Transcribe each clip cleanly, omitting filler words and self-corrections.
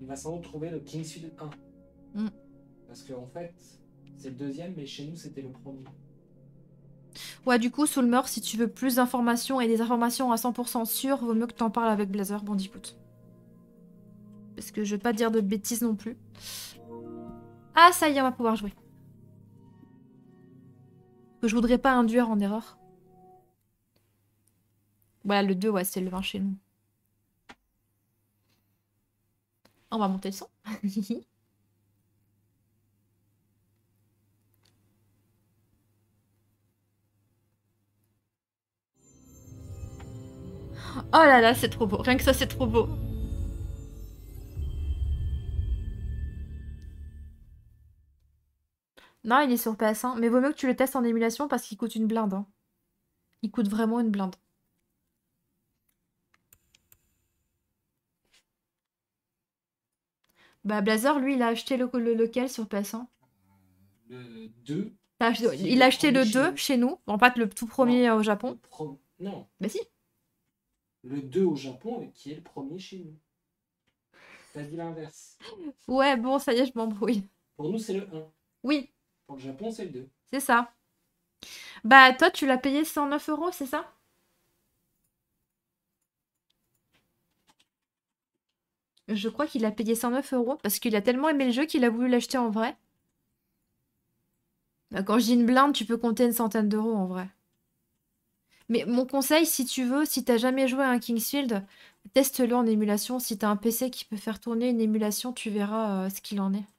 va sans doute trouver le Kingsfield 1. Parce que en fait, c'est le deuxième, mais chez nous, c'était le premier. Ouais, du coup, Soulmer, si tu veux plus d'informations et des informations à 100% sûres, vaut mieux que t'en parles avec Blazer Bandicoot. Parce que je vais pas dire de bêtises non plus. Ah, ça y est, on va pouvoir jouer. Que je voudrais pas induire en erreur. Voilà, le 2, ouais, c'est le 20 chez nous. On va monter le son. Oh là là, c'est trop beau. Rien que ça, c'est trop beau. Non, il est sur PS1. Mais vaut mieux que tu le testes en émulation parce qu'il coûte une blinde. Hein. Il coûte vraiment une blinde. Bah, Blazer, lui, il a acheté lequel sur PS1? Le 2. Il a acheté le 2 chez nous. En fait, le tout premier au Japon. Non. Bah si. Le 2 au Japon, qui est le premier chez nous. T'as dit l'inverse. Ouais, bon, ça y est, je m'embrouille. Pour nous, c'est le 1. Oui. Pour le Japon, c'est le 2. C'est ça. Bah, toi, tu l'as payé 109 €, c'est ça? Je crois qu'il a payé 109 € parce qu'il a tellement aimé le jeu qu'il a voulu l'acheter en vrai. Bah, quand je dis une blinde, tu peux compter une centaine d'euros en vrai. Mais mon conseil, si tu veux, si t'as jamais joué à un Kingsfield, teste-le en émulation. Si t'as un PC qui peut faire tourner une émulation, tu verras ce qu'il en est.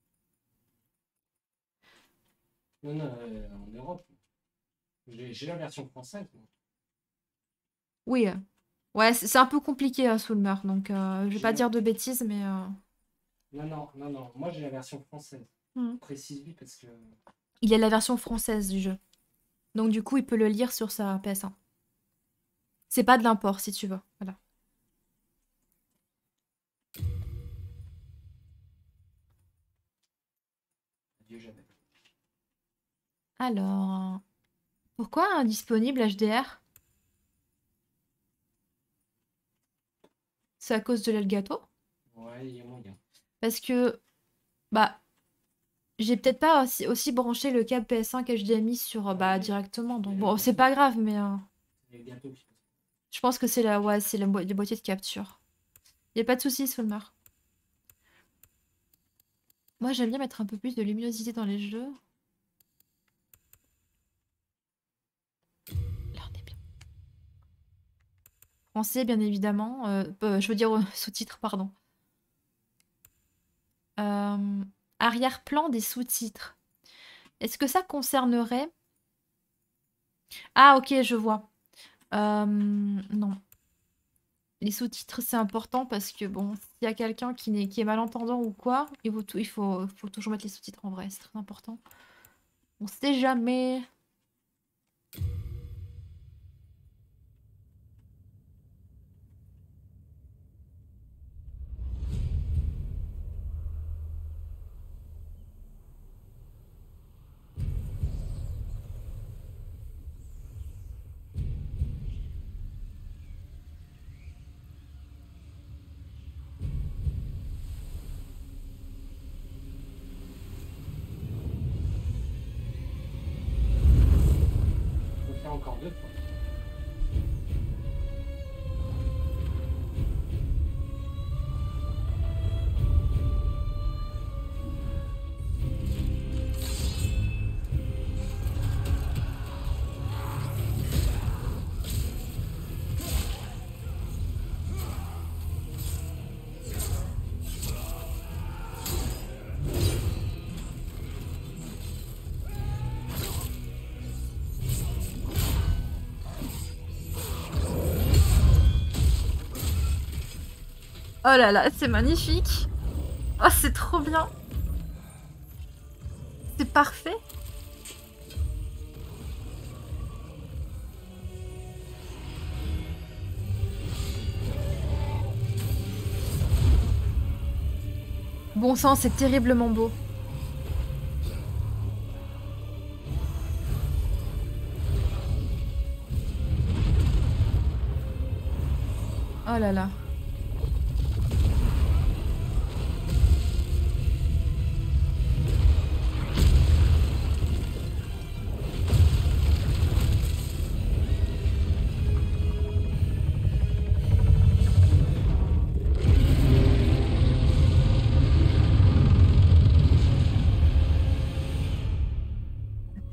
Non, en Europe. J'ai la version française. Moi. Oui. Ouais, c'est un peu compliqué à Soulmer, donc je vais pas dire de bêtises, mais... Non. Moi, j'ai la version française. Précise-lui parce que... Il a la version française du jeu. Donc du coup, il peut le lire sur sa PS1. C'est pas de l'import, si tu veux. Voilà. Alors... Pourquoi indisponible HDR? C'est à cause de l'Elgato? Ouais, il y a moyen. Parce que... Bah... J'ai peut-être pas aussi branché le câble PS5 HDMI sur directement. Donc bon, c'est pas grave, mais... Je pense que c'est la, c'est le boîtier de capture. Y a pas de soucis, Solmar. Moi, j'aime bien mettre un peu plus de luminosité dans les jeux. Là, on est bien. Français, bien évidemment. Je veux dire sous-titres, pardon. Arrière-plan des sous-titres. Est-ce que ça concernerait... Ah, ok, je vois. Non. Les sous-titres, c'est important parce que, bon, s'il y a quelqu'un qui est malentendant ou quoi, il faut toujours mettre les sous-titres en vrai, c'est très important. On sait jamais. Encore deux fois. Oh là là, c'est magnifique. Oh, c'est trop bien. C'est parfait. Bon sang, c'est terriblement beau. Oh là là.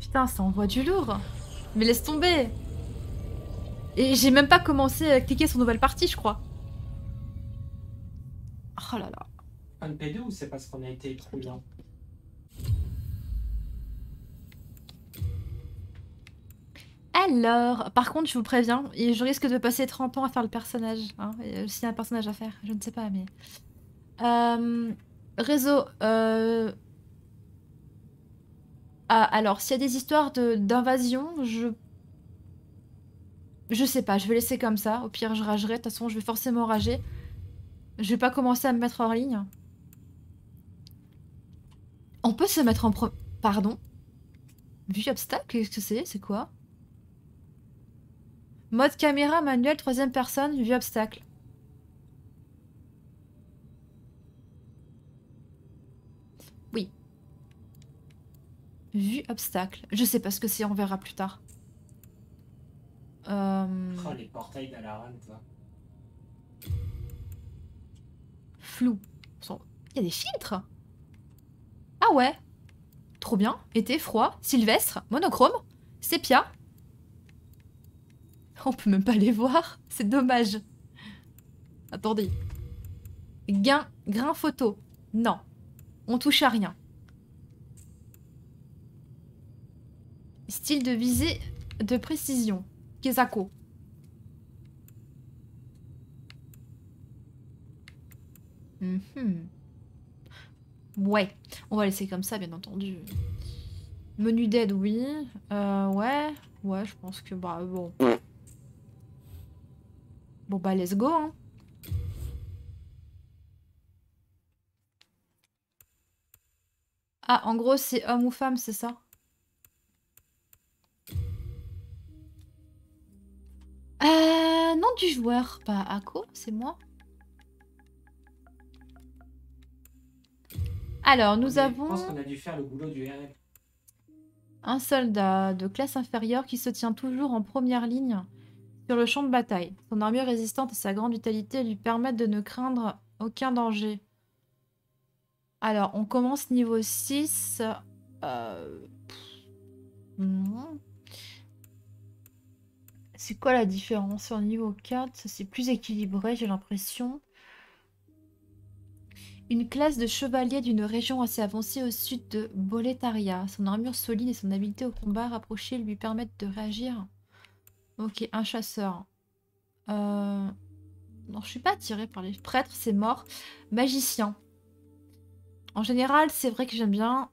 Putain, ça envoie du lourd. Mais laisse tomber. Et j'ai même pas commencé à cliquer sur nouvelle partie, je crois. Oh là là. Un P2 ou c'est parce qu'on a été trop lent? Alors, par contre, je vous préviens, et je risque de passer 30 ans à faire le personnage. Hein, s'il y a un personnage à faire, je ne sais pas, mais... réseau. Ah, alors, s'il y a des histoires d'invasion, je sais pas, je vais laisser comme ça. Au pire, je ragerai. De toute façon, je vais forcément rager. Je vais pas commencer à me mettre en ligne. On peut se mettre en Pardon? Vue obstacle? Qu'est-ce que c'est? C'est quoi? Mode caméra manuel, troisième personne, vue obstacle. Oui. Vue obstacle. Je sais pas ce que c'est, on verra plus tard. Oh, les portails d'Alaran, toi. Flou. Il y a des filtres? Ah ouais. Trop bien. Été, froid, sylvestre, monochrome, sépia. On peut même pas les voir. C'est dommage. Attendez. Grain photo. Non. On touche à rien. Style de visée de précision. Kezako. Ouais. On va laisser comme ça, bien entendu. Menu d'aide, oui. Ouais. Ouais, je pense que... Bah, bon. Bon, bah, let's go, hein. Ah, en gros, c'est homme ou femme, c'est ça? Nom du joueur. Bah, Ako, c'est moi. Alors, nous avons... Je pense qu'on a dû faire le boulot du RL. Un soldat de classe inférieure qui se tient toujours en première ligne sur le champ de bataille. Son armure résistante et sa grande vitalité lui permettent de ne craindre aucun danger. Alors, on commence niveau 6. Non. C'est quoi la différence sur niveau 4? C'est plus équilibré, j'ai l'impression. Une classe de chevalier d'une région assez avancée au sud de Boletaria. Son armure solide et son habileté au combat rapproché lui permettent de réagir. Ok, un chasseur. Non, je suis pas attirée par les prêtres, c'est mort. Magicien. En général, c'est vrai que j'aime bien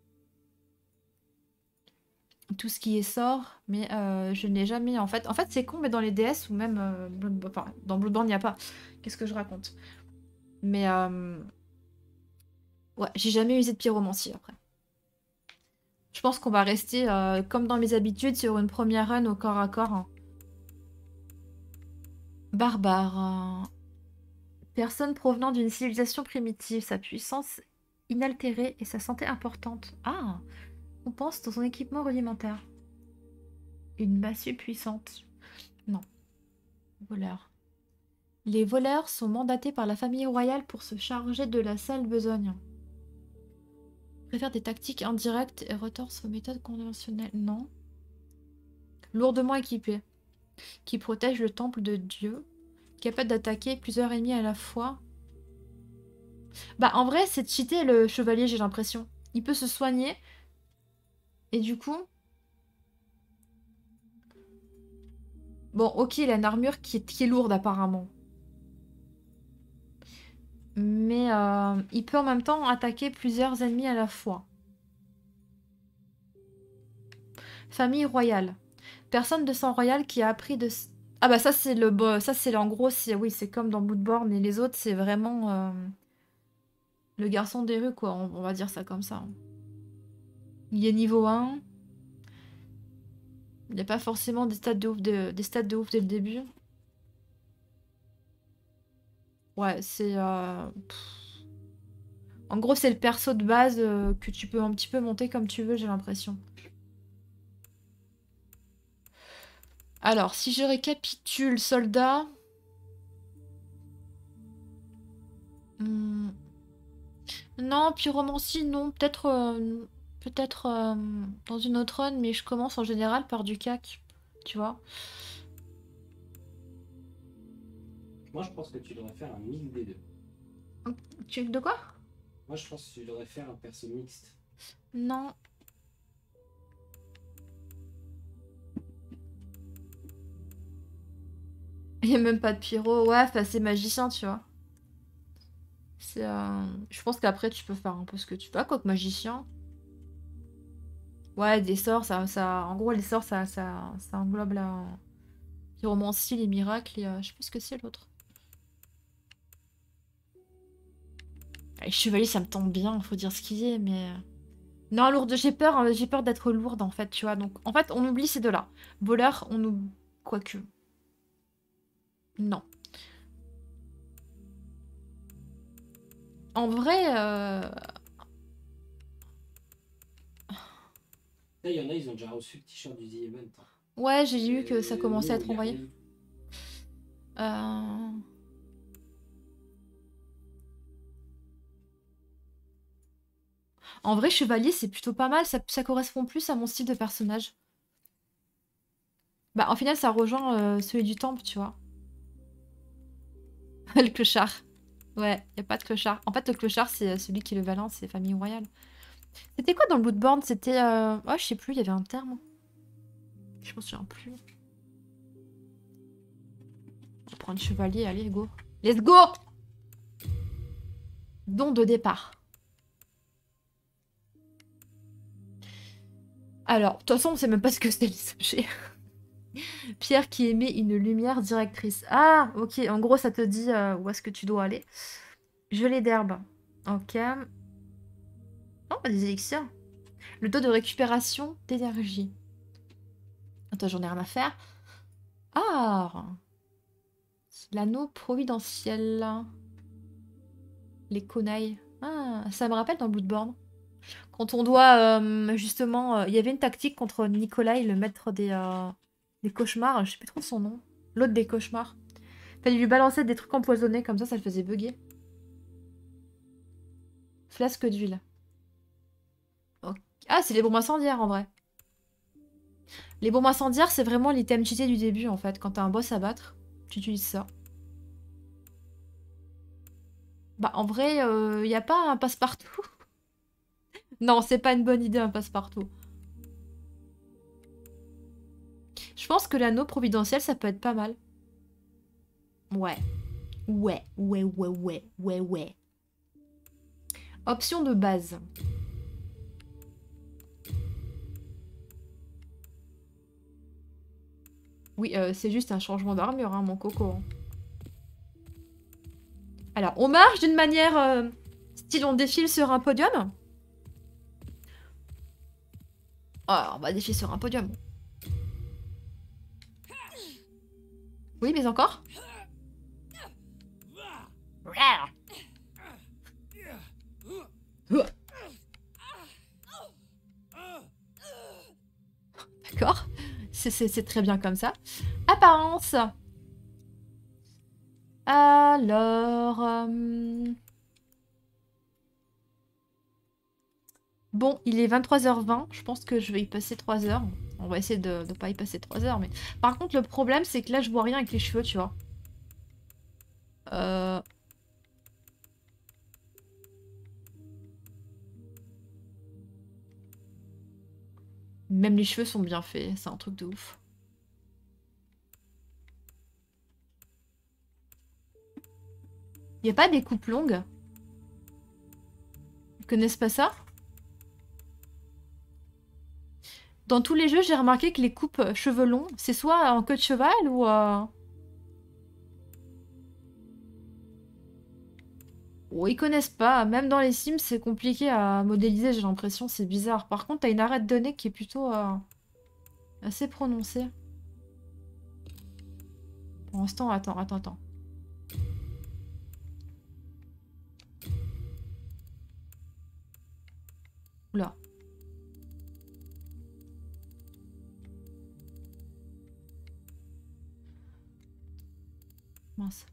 tout ce qui est sort, mais je n'ai jamais... En fait, c'est con, mais dans les DS ou même... enfin, dans Bloodborne, il n'y a pas. Qu'est-ce que je raconte? Mais... ouais, j'ai jamais usé de pyromancie, après. Je pense qu'on va rester, comme dans mes habitudes, sur une première run au corps à corps. Hein. Barbare. Personne provenant d'une civilisation primitive, sa puissance inaltérée et sa santé importante. Ah! On pense dans son équipement rudimentaire. Une massue puissante. Non. Voleur. Les voleurs sont mandatés par la famille royale pour se charger de la sale besogne. Préfère des tactiques indirectes et retorse aux méthodes conventionnelles. Non. Lourdement équipé. Qui protège le temple de Dieu. Capable d'attaquer plusieurs ennemis à la fois. Bah en vrai c'est cheaté le chevalier, j'ai l'impression. Il peut se soigner. Et du coup... Bon ok, il a une armure qui est lourde apparemment. Mais il peut en même temps attaquer plusieurs ennemis à la fois. Famille royale. Personne de sang royal qui a appris de... Ah bah ça c'est le... Ça c'est en gros, oui c'est comme dans Bloodborne et les autres c'est vraiment... le garçon des rues quoi, on va dire ça comme ça. Il est niveau 1. Il n'y a pas forcément des stats de ouf, des stats de ouf dès le début. Ouais, c'est... En gros, c'est le perso de base que tu peux un petit peu monter comme tu veux, j'ai l'impression. Alors, si je récapitule, soldat... Non, pyromancie, non. Peut-être peut-être dans une autre run, mais je commence en général par du CAC, tu vois. Moi, je pense que tu devrais faire un mix des deux. De quoi? Moi, je pense que tu devrais faire un perso mixte. Non. Il n'y a même pas de pyro. Ouais, c'est magicien, tu vois. Je pense qu'après, tu peux faire un peu ce que tu veux, quoique magicien. Ouais, des sorts, En gros, les sorts, ça englobe la pyromancie, les miracles et je sais plus ce que c'est l'autre. Les chevaliers, ça me tente bien, faut dire ce qu'il y est, mais... Non, lourde, j'ai peur d'être lourde, en fait, tu vois. Donc, en fait, on oublie ces deux-là. Voleur, on oublie... Quoique... Non. En vrai... Là, il y en a, ils ont déjà reçu le t-shirt du The Event. Ouais, j'ai vu que ça commençait à Nous, être il y a envoyé. rien du tout. En vrai, chevalier, c'est plutôt pas mal. Ça correspond plus à mon style de personnage. Bah, en final, ça rejoint celui du temple, tu vois. Le clochard. Ouais, y a pas de clochard. En fait, le clochard, c'est celui qui est le valent, c'est famille royale. C'était quoi dans le Bloodborne? C'était... Oh, je sais plus, il y avait un terme. Je m'en souviens plus. On va prendre chevalier, allez, go. Let's go! Don de départ. Alors, de toute façon, on sait même pas ce que c'est les objets. Pierre qui émet une lumière directrice. Ah, ok. En gros, ça te dit où est-ce que tu dois aller. Gelée d'herbe. Ok. Oh, des élixirs. Le taux de récupération d'énergie. Attends, j'en ai rien à faire. Ah! L'anneau providentiel. Les conailles. Ah, ça me rappelle dans Bloodborne. Quand on doit, justement... Il y avait une tactique contre Nikolai, le maître des cauchemars. Je sais plus trop son nom. L'autre des cauchemars. Fallait lui balancer des trucs empoisonnés, comme ça le faisait bugger. Flasque d'huile. Ok. Ah, c'est les bombes incendiaires, en vrai. Les bombes incendiaires, c'est vraiment l'item cheaté du début, en fait. Quand t'as un boss à battre, tu utilises ça. Bah, en vrai, y a pas un passe-partout. Non, c'est pas une bonne idée, un passe-partout. Je pense que l'anneau providentiel, ça peut être pas mal. Ouais. Ouais. Option de base. Oui, c'est juste un changement d'armure, hein, mon coco. Hein. Alors, on marche d'une manière... style, on défile sur un podium. Oh, on va défiler sur un podium. Oui, mais encore. D'accord. C'est très bien comme ça. Apparence. Alors... Bon, il est 23h20. Je pense que je vais y passer 3 heures. On va essayer de ne pas y passer 3 heures. Mais... Par contre, le problème, c'est que là, je vois rien avec les cheveux, tu vois. Même les cheveux sont bien faits. C'est un truc de ouf. Y a pas des coupes longues? Ils connaissent pas ça? Dans tous les jeux, j'ai remarqué que les coupes cheveux longs, c'est soit en queue de cheval ou... Oh, ils connaissent pas. Même dans les Sims, c'est compliqué à modéliser, j'ai l'impression. C'est bizarre. Par contre, t'as une arête de nez qui est plutôt assez prononcée. Pour l'instant, attends. Oula. Mince.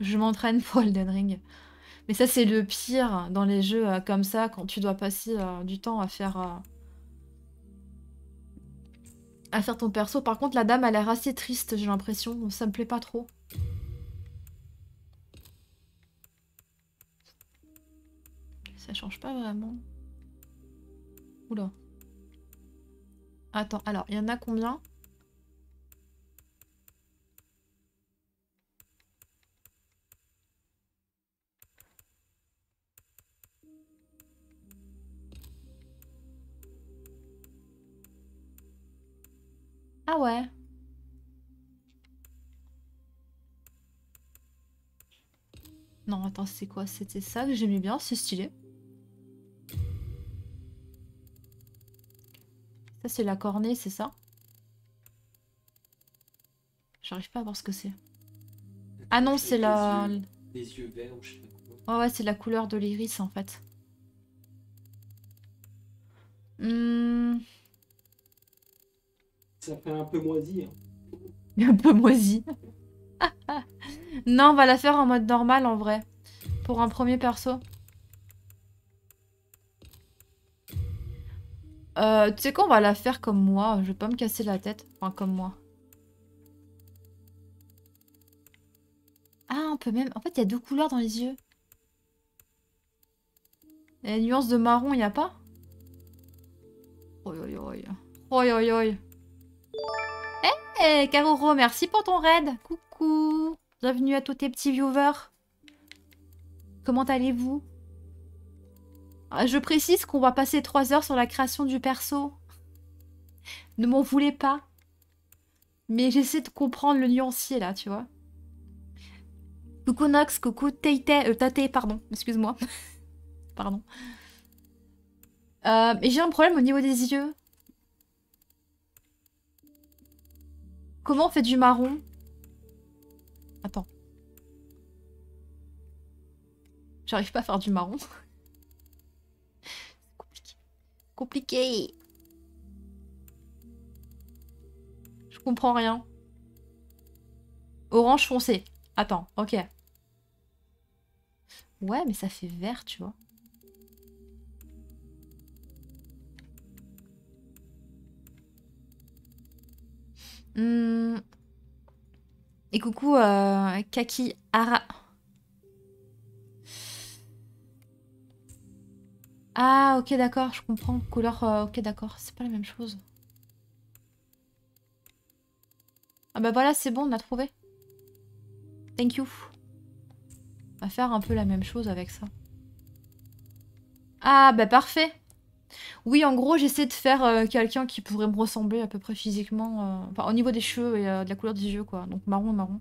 Je m'entraîne pour Elden Ring. Mais ça, c'est le pire dans les jeux comme ça, quand tu dois passer du temps à faire ton perso. Par contre, la dame a l'air assez triste, j'ai l'impression. Ça me plaît pas trop. Ça change pas vraiment. Oula. Attends, alors, il y en a combien? Ah ouais. Non, attends, c'est quoi? C'était ça que j'aimais bien, c'est stylé. Ça, c'est la cornée, c'est ça? J'arrive pas à voir ce que c'est. Ah non, c'est la... Les yeux verts ou je sais pas quoi. Oh ouais, c'est la couleur de l'iris, en fait. Ça fait un peu moisi. Hein. Un peu moisi. Non, on va la faire en mode normal, en vrai. Pour un premier perso. Tu sais quoi, on va la faire comme moi. Je vais pas me casser la tête. Enfin, comme moi. Ah, on peut même... En fait, il y a deux couleurs dans les yeux. Et la nuance de marron, il n'y a pas? Oi, oi, oi. Oi, oi, oi. Eh, Karoro, merci pour ton raid. Coucou. Bienvenue à tous tes petits viewers. Comment allez-vous? Je précise qu'on va passer 3 heures sur la création du perso. Ne m'en voulez pas. Mais j'essaie de comprendre le nuancier, là, tu vois. Coucou Nox, coucou Tate, pardon, excuse-moi. Pardon. Mais j'ai un problème au niveau des yeux. Comment on fait du marron? Attends. J'arrive pas à faire du marron. Compliqué. Compliqué. Je comprends rien. Orange foncé. Attends, ok. Ouais, mais ça fait vert, tu vois. Et coucou Kaki Ara. Ah, ok, d'accord, je comprends. Couleur, ok, d'accord, c'est pas la même chose. Ah bah voilà, c'est bon, on a trouvé. Thank you. On va faire un peu la même chose avec ça. Ah bah parfait. Oui, en gros, j'essaie de faire quelqu'un qui pourrait me ressembler à peu près physiquement. Enfin, au niveau des cheveux et de la couleur des yeux, quoi. Donc marron, marron.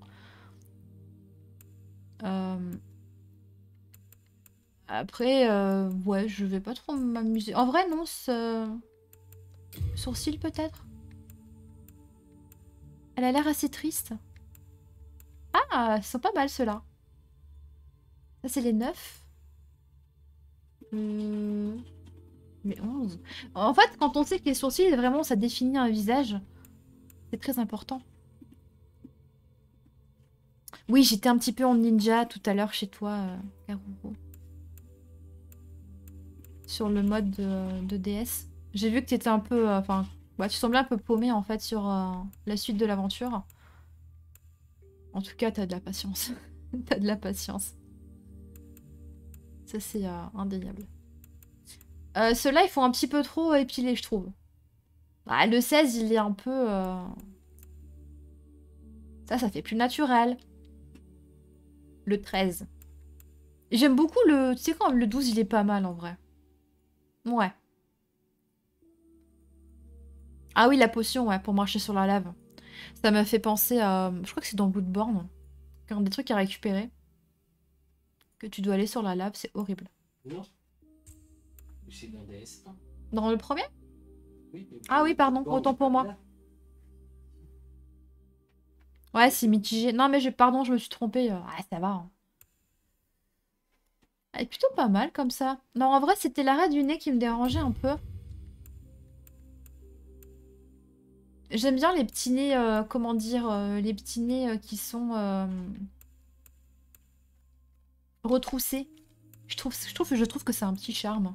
Après, ouais, je vais pas trop m'amuser. En vrai, non, sourcils peut-être. Elle a l'air assez triste. Ah, ils sont pas mal ceux-là. Ça, c'est les 9. Mais 11. En fait, quand on sait que les sourcils, vraiment, ça définit un visage. C'est très important. Oui, j'étais un petit peu en ninja tout à l'heure chez toi, Karuro. Sur le mode de DS. J'ai vu que tu étais un peu... Enfin, bah, tu semblais un peu paumé, en fait, sur la suite de l'aventure. En tout cas, t'as de la patience. T'as de la patience. Ça, c'est indéniable. Ceux-là, ils font un petit peu trop épilés, je trouve. Ah, le 16, il est un peu... Ça fait plus naturel. Le 13. J'aime beaucoup le... Tu sais quand le 12, il est pas mal, en vrai. Ouais. Ah oui, la potion, ouais, pour marcher sur la lave. Ça m'a fait penser à... Je crois que c'est dans Bloodborne. Quand des trucs à récupérer. Que tu dois aller sur la lave, c'est horrible. Non. C'est dans DS. Dans le premier? Oui. Ah oui, pardon, autant pour moi. Ouais, c'est mitigé. Non, mais pardon, je me suis trompée. Ah, ça va. Hein. Elle est plutôt pas mal comme ça. Non, en vrai, c'était l'arrêt du nez qui me dérangeait un peu. J'aime bien les petits nez, comment dire, les petits nez qui sont... retroussé. Je trouve que c'est un petit charme.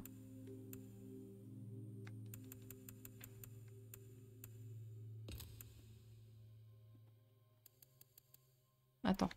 Attends.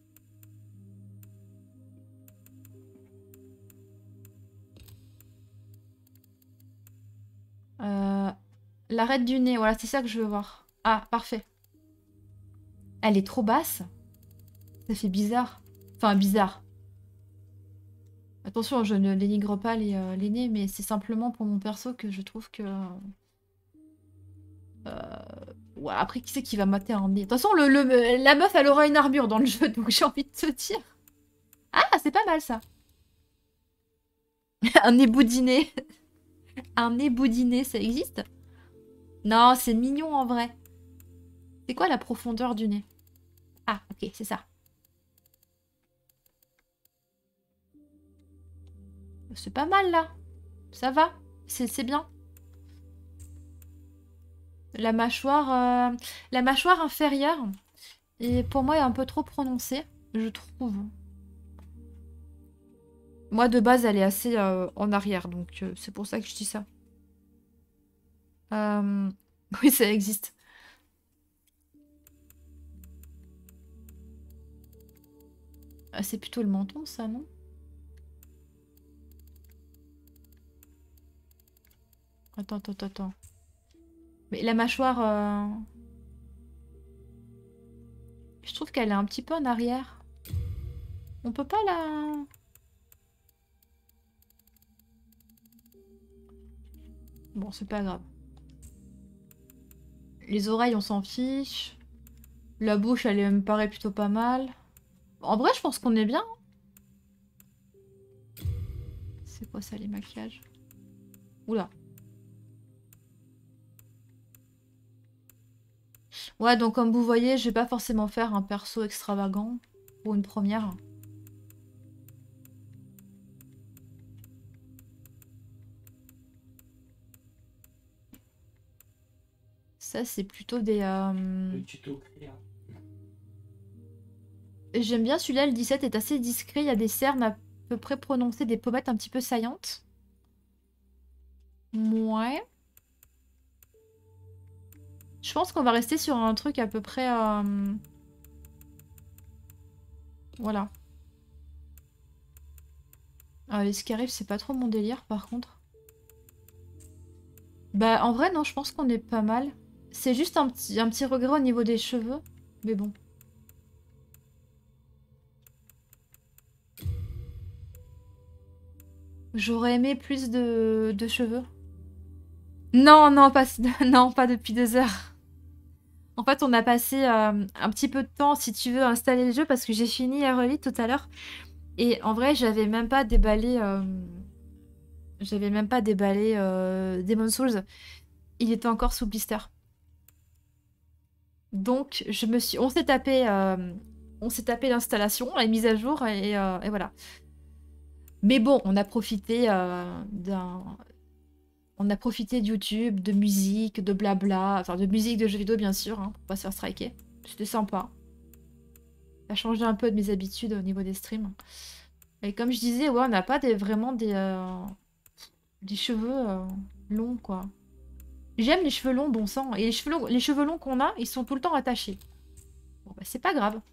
L'arête du nez, voilà, c'est ça que je veux voir. Ah, parfait. Elle est trop basse. Ça fait bizarre. Enfin, bizarre. Attention, je ne dénigre pas les nez, mais c'est simplement pour mon perso que je trouve que... Ouais, après, qui c'est qui va mater un nez? De toute façon, la meuf, elle aura une armure dans le jeu, donc j'ai envie de te dire. Ah, c'est pas mal, ça. Un nez boudiné. Un nez boudiné, ça existe? Non, c'est mignon en vrai. C'est quoi la profondeur du nez? Ah, ok, c'est ça. C'est pas mal, là. Ça va. C'est bien. La mâchoire inférieure, et pour moi, est un peu trop prononcée, je trouve. Moi, de base, elle est assez en arrière, donc c'est pour ça que je dis ça. Oui, ça existe. Ah, c'est plutôt le menton, ça, non? Attends. Mais la mâchoire... Je trouve qu'elle est un petit peu en arrière. On peut pas la... Bon, c'est pas grave. Les oreilles, on s'en fiche. La bouche, elle me paraît plutôt pas mal. En vrai, je pense qu'on est bien. C'est quoi ça, les maquillages? Oula. Ouais, donc comme vous voyez, je vais pas forcément faire un perso extravagant pour une première. Ça, c'est plutôt des... Le tuto créa. J'aime bien celui-là, le 17 est assez discret. Il y a des cernes à peu près prononcées, des pommettes un petit peu saillantes. Ouais. Je pense qu'on va rester sur un truc à peu près... Voilà. Les scarifs, c'est pas trop mon délire, par contre. Bah, en vrai, non, je pense qu'on est pas mal. C'est juste un petit regret au niveau des cheveux. Mais bon. J'aurais aimé plus de cheveux. Non, non, pas, non, pas depuis 2 heures. En fait, on a passé un petit peu de temps, si tu veux, à installer le jeu parce que j'ai fini RE8 tout à l'heure. Et en vrai, j'avais même pas déballé... Demon's Souls. Il était encore sous blister. Donc, on s'est tapé l'installation, la mise à jour, et voilà. Mais bon, on a profité On a profité de YouTube, de musique, de blabla, enfin de musique de jeux vidéo bien sûr, hein, pour pas se faire striker. C'était sympa. Ça a changé un peu de mes habitudes au niveau des streams. Et comme je disais, ouais, on n'a pas vraiment des cheveux longs, quoi. J'aime les cheveux longs, bon sang. Et les cheveux longs qu'on a, ils sont tout le temps attachés. Bon, bah c'est pas grave.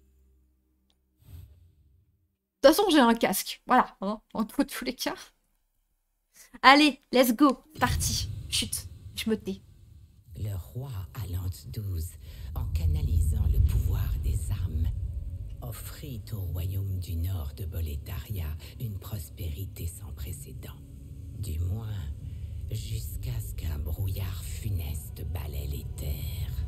De toute façon, j'ai un casque. Voilà, hein, en tous les cas. Allez, let's go. Parti. Chut, je me tais. Le roi Alante XII, en canalisant le pouvoir des armes, offrit au royaume du nord de Boletaria une prospérité sans précédent. Du moins, jusqu'à ce qu'un brouillard funeste balaie les terres.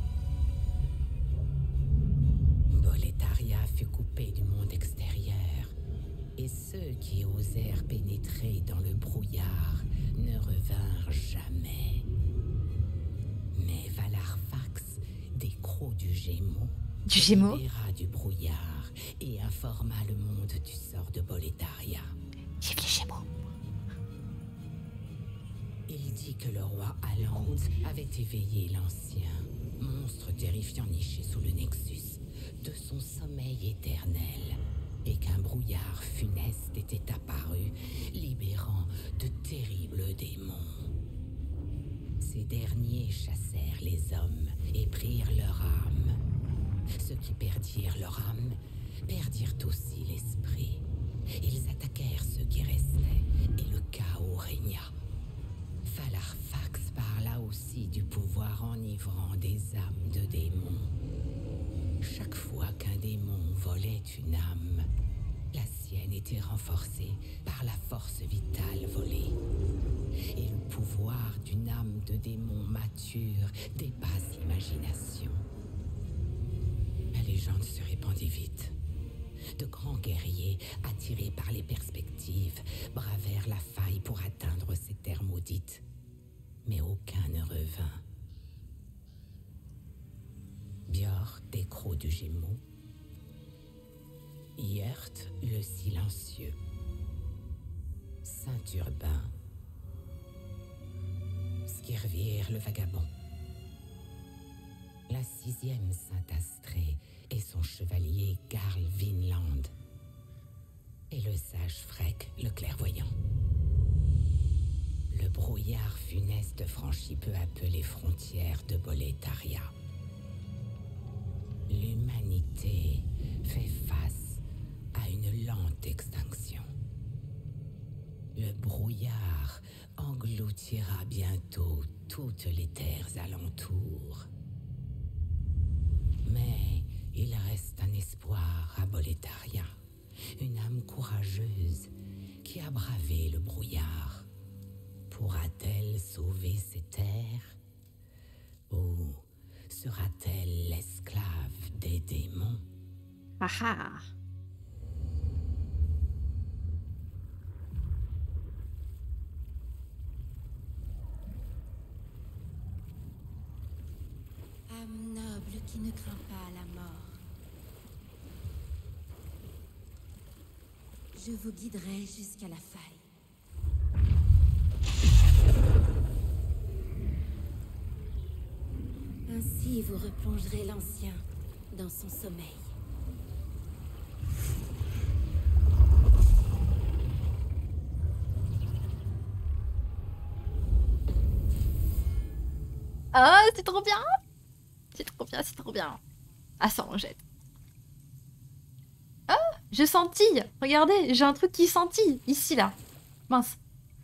Boletaria fut coupée du monde extérieur, et ceux qui osèrent pénétrer dans le brouillard ne revinrent jamais. Mais Valarfax, des crocs du Gémeaux, libéra du brouillard et informa le monde du sort de Boletaria. Vive les Gémeaux. Il dit que le roi Alante avait éveillé l'ancien, monstre terrifiant niché sous le Nexus, de son sommeil éternel, et qu'un brouillard funeste était apparu, libérant de terribles démons. Ces derniers chassèrent les hommes et prirent leur âme. Ceux qui perdirent leur âme perdirent aussi l'esprit. Ils attaquèrent ceux qui restaient et le chaos régna. Falarfax parla aussi du pouvoir enivrant des âmes de démons. Chaque fois qu'un démon volait une âme, la sienne était renforcée par la force vitale volée. Et le pouvoir d'une âme de démon mature dépasse l'imagination. La légende se répandit vite. De grands guerriers, attirés par les perspectives, bravèrent la faille pour atteindre ces terres maudites. Mais aucun ne revint. Björk, décroc du Gémeaux. Yert, le silencieux. Saint-Urbain. Skirvir, le vagabond. La 6e Saint-Astrée et son chevalier Garl Vinland. Et le sage Frek, le clairvoyant. Le brouillard funeste franchit peu à peu les frontières de Boletaria. L'humanité fait face à une lente extinction. Le brouillard engloutira bientôt toutes les terres alentours. Mais il reste un espoir à Boletaria, une âme courageuse qui a bravé le brouillard. Pourra-t-elle sauver ces terres? Ou sera-t-elle l'esclave des démons? Ah. Âme noble qui ne craint pas la mort. Je vous guiderai jusqu'à la faille. Ainsi vous replongerez l'ancien dans son sommeil. Ah, c'est trop bien! C'est trop bien, c'est trop bien. Ah, ça en jette. Ah, je scintille. Regardez, j'ai un truc qui scintille. Ici, là. Mince.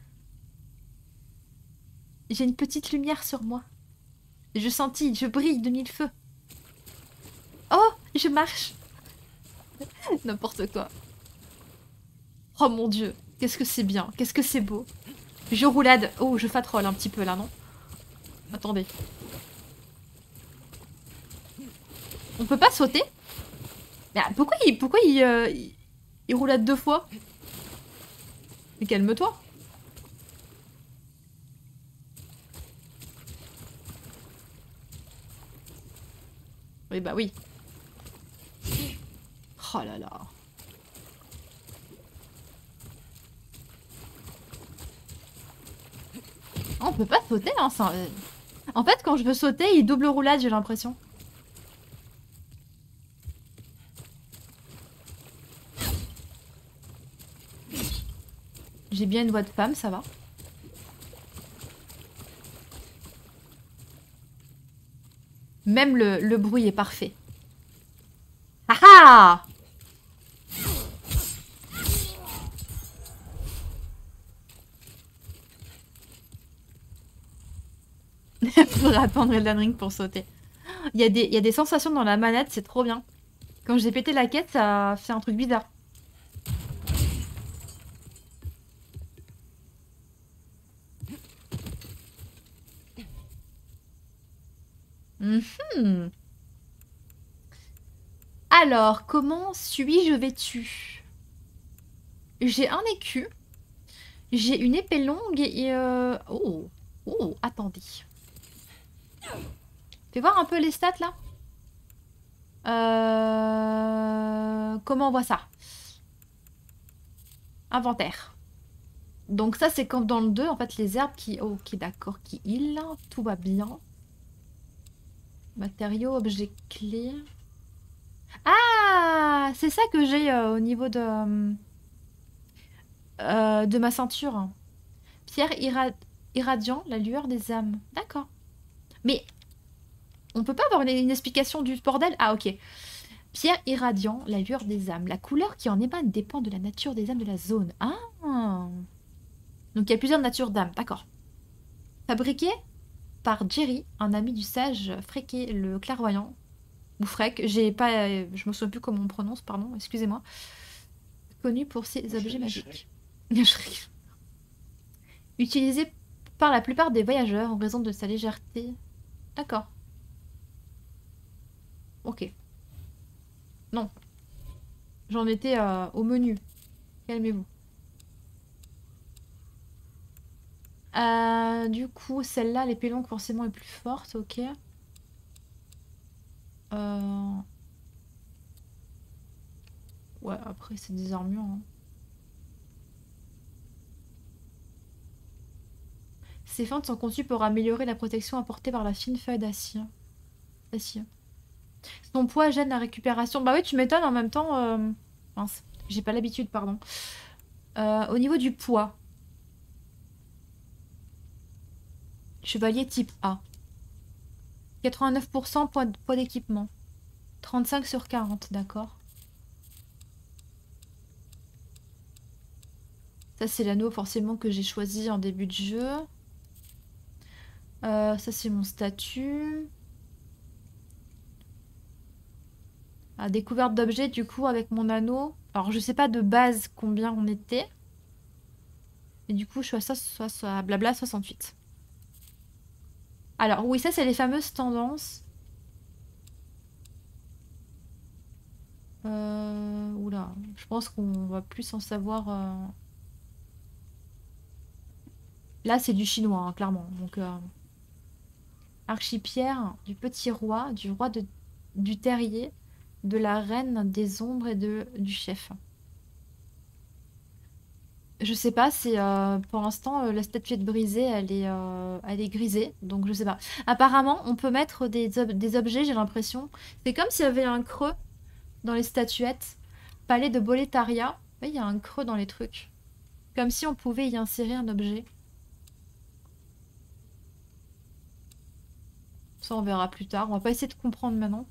J'ai une petite lumière sur moi. Je scintille, je brille de mille feux. Oh, je marche. N'importe quoi. Oh mon dieu, qu'est-ce que c'est bien, qu'est-ce que c'est beau. Je roulade. Oh, je fatrolle un petit peu là, non? Attendez. On peut pas sauter? Mais pourquoi il roulade 2 fois? Mais calme-toi. Oui, bah oui. Oh là là. Oh, on peut pas sauter, hein, ça... En fait, quand je veux sauter, il double roulade, j'ai l'impression. J'ai bien une voix de femme, ça va. Même le bruit est parfait. Ah ah! Faudrait attendre Elden Ring pour sauter. Il y a des sensations dans la manette, c'est trop bien. Quand j'ai pété la quête, ça fait un truc bizarre. Alors, comment suis-je vêtue? J'ai un écu. J'ai une épée longue et... Oh, attendez. Fais voir un peu les stats, là. Comment on voit ça? Inventaire. Donc ça, c'est comme dans le 2, en fait, les herbes qui... Ok, d'accord, qui heal. Tout va bien. Matériaux, objets clés. Ah, c'est ça que j'ai au niveau de ma ceinture. Pierre irradiant, la lueur des âmes. D'accord. Mais on peut pas avoir une explication du bordel? Ah, ok. Pierre irradiant, la lueur des âmes. La couleur qui en émane dépend de la nature des âmes de la zone. Ah. Donc il y a plusieurs natures d'âmes. D'accord. Fabriqué par Jerry, un ami du sage Fréqué le clairvoyant. Ou Freck. J'ai pas... je me souviens plus comment on prononce, pardon. Excusez-moi. Connu pour ses objets magiques. Utilisé par la plupart des voyageurs en raison de sa légèreté. D'accord. Ok. Non. J'en étais au menu. Calmez-vous. Du coup, celle-là, l'épée longue, forcément, est plus forte. Ok. Ouais, après, c'est des armures. Hein. Ces fentes sont conçues pour améliorer la protection apportée par la fine feuille d'acier. Son poids gêne la récupération. Bah oui, tu m'étonnes en même temps. Mince, j'ai pas l'habitude, pardon. Au niveau du poids. Chevalier type A. 89% poids d'équipement. 35 sur 40, d'accord. Ça, c'est l'anneau forcément que j'ai choisi en début de jeu. Ça, c'est mon statut. Ah, découverte d'objets, du coup, avec mon anneau. Alors, je sais pas de base combien on était. Et du coup, je suis à ça, blabla 68. Alors, oui, ça, c'est les fameuses tendances. Oula, je pense qu'on va plus en savoir. Là, c'est du chinois, hein, clairement. Donc, Archipierre du petit roi, du roi du terrier, de la reine des ombres et du chef. Je sais pas, c'est pour l'instant la statuette brisée, elle est grisée, donc je sais pas. Apparemment, on peut mettre des objets, j'ai l'impression. C'est comme s'il y avait un creux dans les statuettes. Palais de Boletaria, oui, il y a un creux dans les trucs. Comme si on pouvait y insérer un objet. Ça, on verra plus tard. On va pas essayer de comprendre maintenant.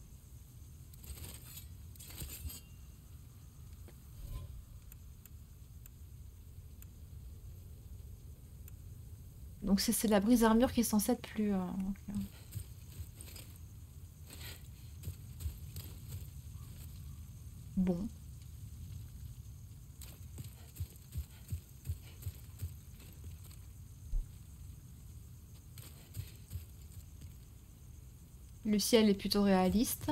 Donc c'est la brise armure qui est censée être plus... okay. Bon. Le ciel est plutôt réaliste.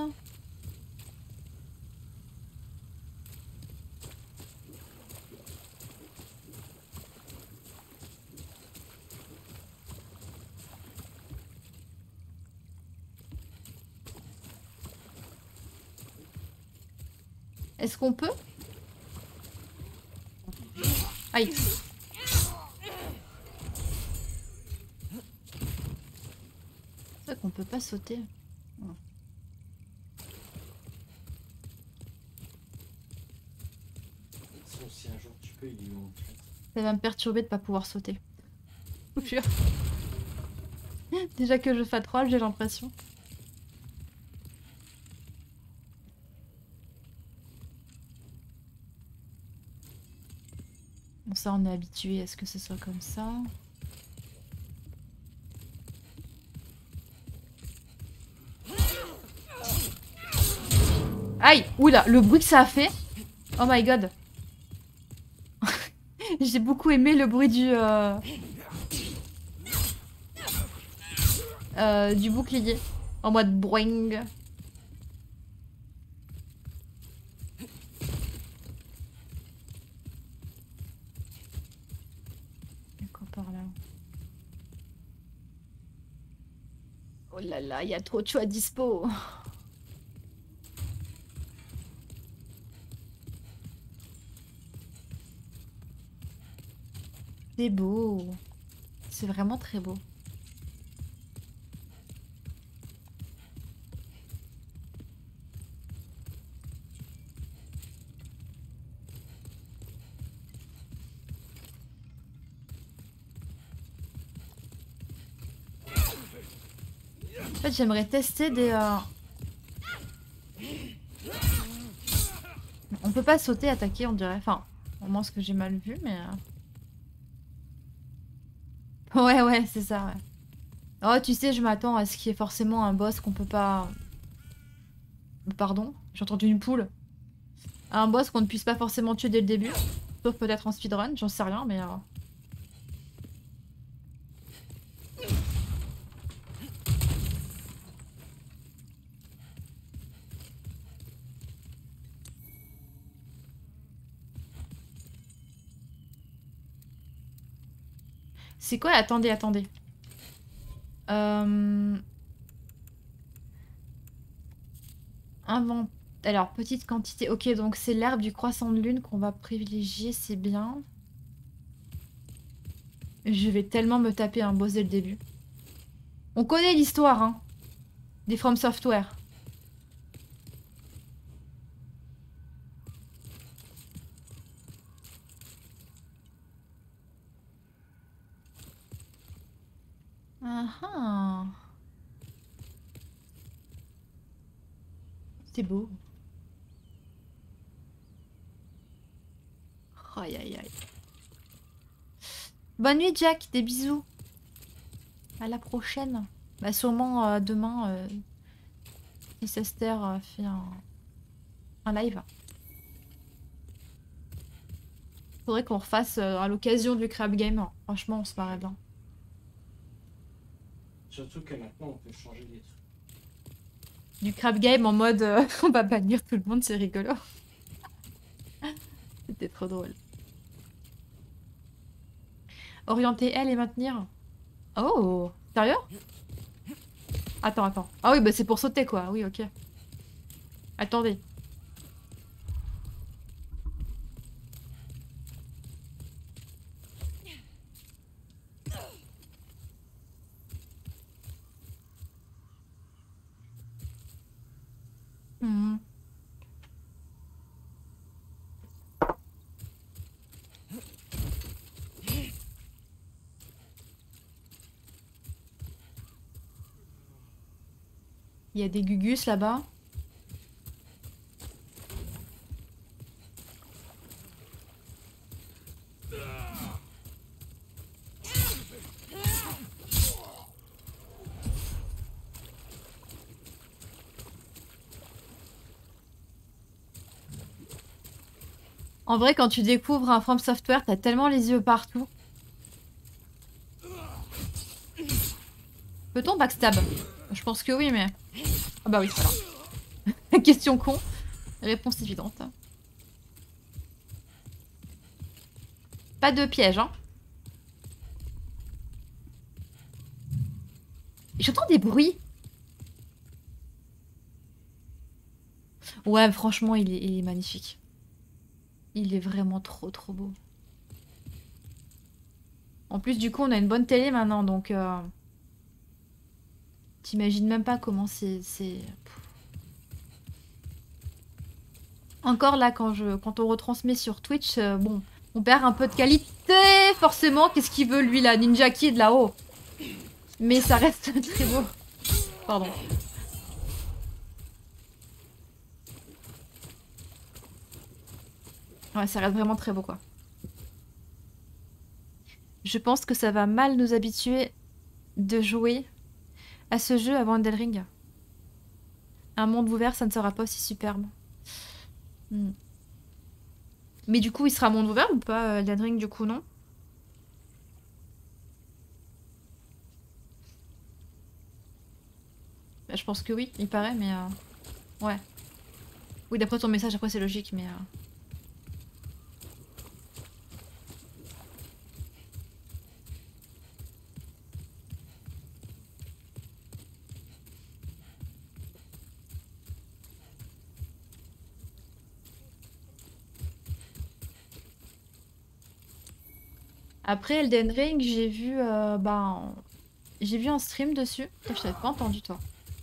Est-ce qu'on peut? Aïe. C'est vrai qu'on peut pas sauter. Si un jour tu peux, il est où en fait? Ça va me perturber de pas pouvoir sauter. Pur. Déjà que je fais troll, j'ai l'impression. Bon, ça, on est habitué à ce que ce soit comme ça. Aïe! Oula, le bruit que ça a fait! Oh my god! J'ai beaucoup aimé le bruit du bouclier. En mode boing. Par là. Oh là là, il y a trop de choix dispo. C'est beau. C'est vraiment très beau. En fait, j'aimerais tester des... On peut pas sauter, attaquer, on dirait. Enfin, au moins ce que j'ai mal vu, mais... Ouais, ouais, c'est ça, ouais. Oh, tu sais, je m'attends à ce qu'il y ait forcément un boss qu'on peut pas... Pardon, j'ai entendu une poule. Un boss qu'on ne puisse pas forcément tuer dès le début. Sauf peut-être en speedrun, j'en sais rien, mais... C'est quoi? Attendez, attendez. Alors, petite quantité. Ok, donc c'est l'herbe du croissant de lune qu'on va privilégier, c'est bien. Je vais tellement me taper un boss dès le début. On connaît l'histoire, hein, des From Software. Ah ah. C'est beau. Aïe aïe aïe. Bonne nuit Jack, des bisous. À la prochaine. Bah sûrement demain, si Esther fait un live. Faudrait qu'on refasse à l'occasion du Crab Game. Franchement, on se marrait bien. Surtout que maintenant, on peut changer des trucs. Du Crab Game en mode on va bannir tout le monde, c'est rigolo. C'était trop drôle. Orienter elle et maintenir. Oh, sérieux? Attends, attends. Ah oui, bah c'est pour sauter quoi. Oui, ok. Attendez. Hmm. Il y a des gugus là-bas. En vrai, quand tu découvres un From Software, t'as tellement les yeux partout. Peut-on backstab? Je pense que oui, mais... Ah bah oui, voilà. Question con. Réponse évidente. Pas de piège, hein. J'entends des bruits. Ouais, franchement, il est magnifique. Il est vraiment trop trop beau. En plus, du coup, on a une bonne télé maintenant, donc... T'imagines même pas comment c'est... Encore là, quand on retransmet sur Twitch, bon, on perd un peu de qualité, forcément. Qu'est-ce qu'il veut, lui, là? Ninja Kid, là-haut. Mais ça reste très beau. Pardon. Ouais, ça reste vraiment très beau, quoi. Je pense que ça va mal nous habituer de jouer à ce jeu avant Elden Ring. Un monde ouvert, ça ne sera pas aussi superbe. Mais du coup, il sera monde ouvert ou pas, Elden Ring, du coup, non? Bah, je pense que oui, il paraît, mais... Ouais. Oui, d'après ton message, après, c'est logique, mais... Après Elden Ring, j'ai vu j'ai vu un stream dessus. Je t'avais pas entendu toi.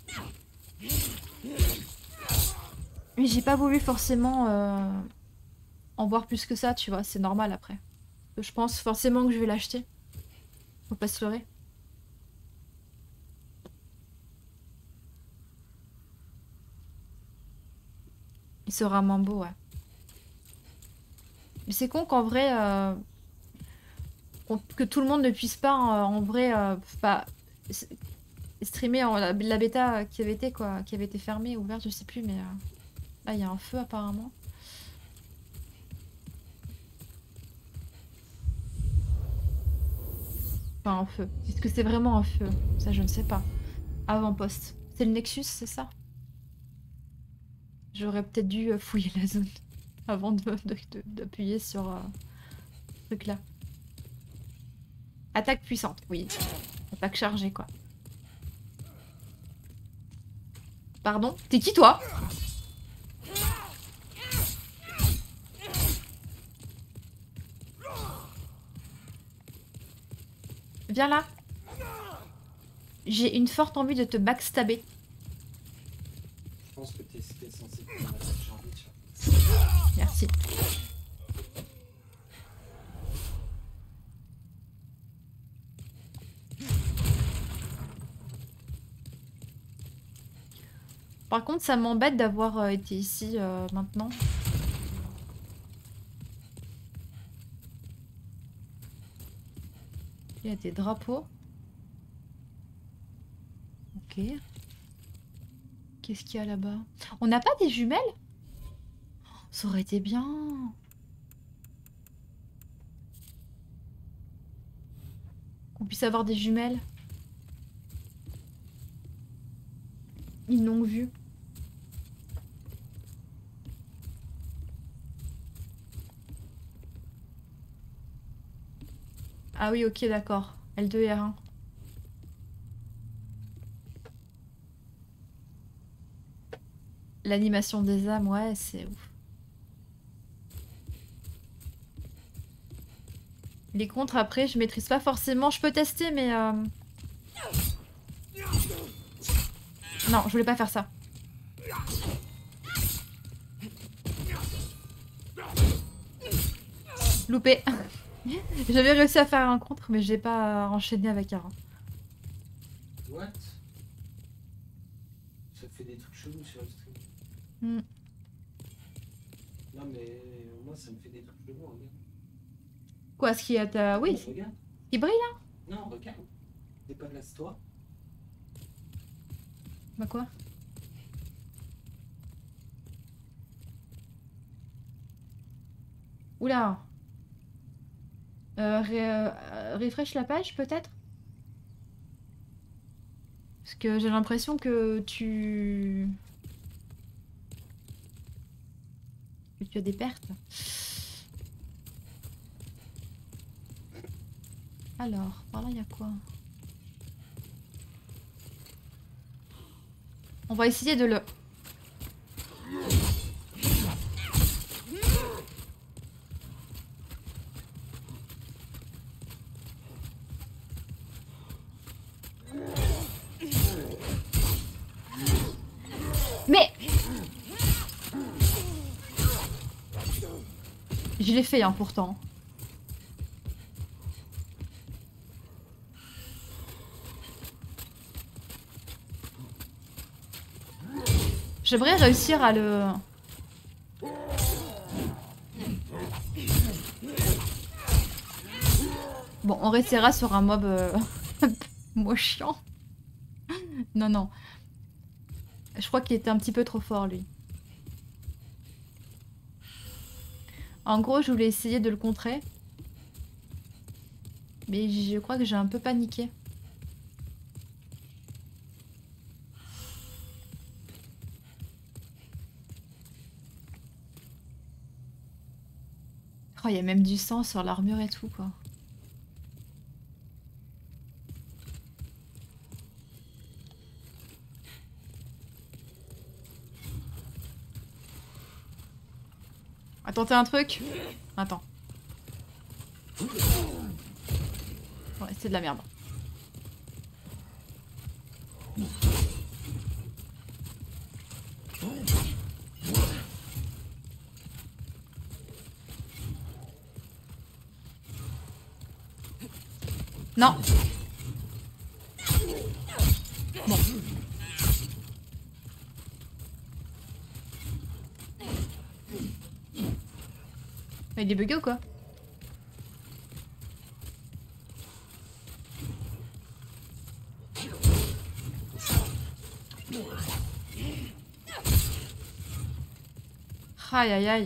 Mais j'ai pas voulu forcément en voir plus que ça, tu vois, c'est normal après. Je pense forcément que je vais l'acheter. Faut pas se leurrer. Il sera moins beau, ouais. Mais c'est con qu'en vrai... que tout le monde ne puisse pas, en vrai, streamer la bêta qui avait été, quoi, qui avait été fermée, ouverte, je sais plus, mais... là, il y a un feu, apparemment. Enfin, un feu. Est-ce que c'est vraiment un feu? Ça, je ne sais pas. Avant-poste. C'est le Nexus, c'est ça? J'aurais peut-être dû fouiller la zone avant d'appuyer sur ce truc-là. Attaque puissante, oui. Attaque chargée, quoi. Pardon? T'es qui, toi? Viens là. J'ai une forte envie de te backstabber. Je pense que t'es censé prendre la attaque chargée, tu vois. Merci. Par contre, ça m'embête d'avoir été ici maintenant. Il y a des drapeaux. Ok. Qu'est-ce qu'il y a là-bas? On n'a pas des jumelles? Ça aurait été bien. Qu'on puisse avoir des jumelles. Ils l'ont vu. Ah oui, ok, d'accord. L2 et R1. L'animation des âmes, ouais, c'est ouf. Les contres, après, je maîtrise pas forcément. Je peux tester, mais... Non, je voulais pas faire ça. Loupé. J'avais réussi à faire un contre, mais j'ai pas enchaîné avec un. What? Ça fait des trucs chelous sur le stream. Non mais moi ça me fait des trucs chelous, regarde. Quoi, ce qui a ta... Oui. Regarde. Il brille là? Non, regarde. Déplace-toi. Bah quoi? Oula. Refresh la page peut-être? Parce que j'ai l'impression que tu as des pertes. Alors, par là il y a quoi? On va essayer de le... Mais je l'ai fait, hein, pourtant. J'aimerais réussir à le... Bon, on restera sur un mob moins chiant. Non, non. Je crois qu'il était un petit peu trop fort, lui. En gros, je voulais essayer de le contrer. Mais je crois que j'ai un peu paniqué. Oh, il y a même du sang sur l'armure et tout, quoi. Attends, t'as un truc? Attends. Ouais, c'est de la merde. Non. Bon. Il est bugué ou quoi? Aïe aïe aïe.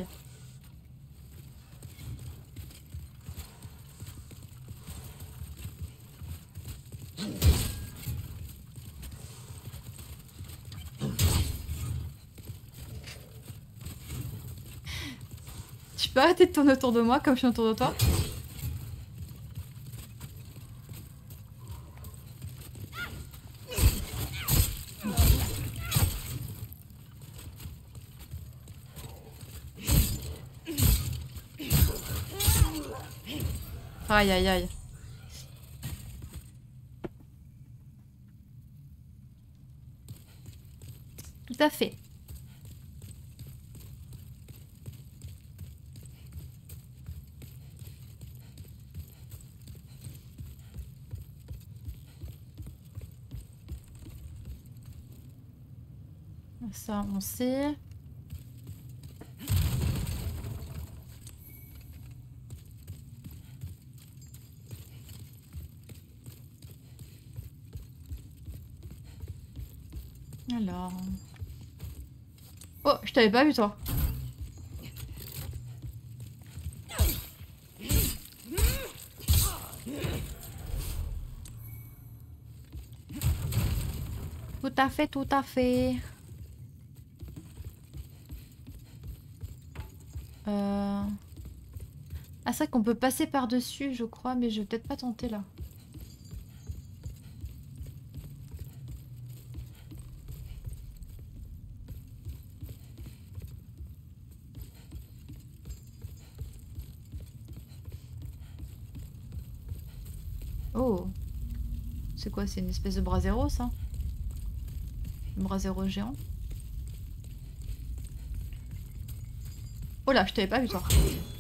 Tu peux arrêter de tourner autour de moi comme je suis autour de toi? Aïe aïe aïe. Tout à fait. Ça, on sait. Alors... Oh, je t'avais pas vu toi. Tout à fait, tout à fait. Ah, c'est vrai qu'on peut passer par-dessus, je crois, mais je vais peut-être pas tenter là. Oh. C'est quoi? C'est une espèce de brasero, ça? Un brasero géant. Oh là, je t'avais pas vu toi.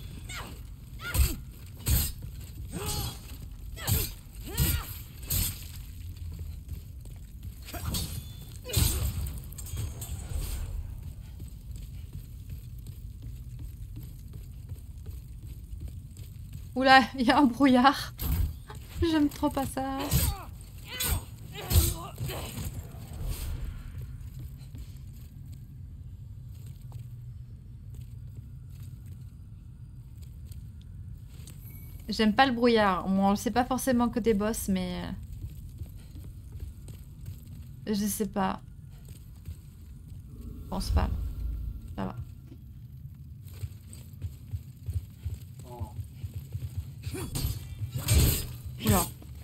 Oula, il y a un brouillard. J'aime trop pas ça. J'aime pas le brouillard. Bon, on le sait pas forcément côté boss, mais... je sais pas. Je pense pas. Ça va. Oula.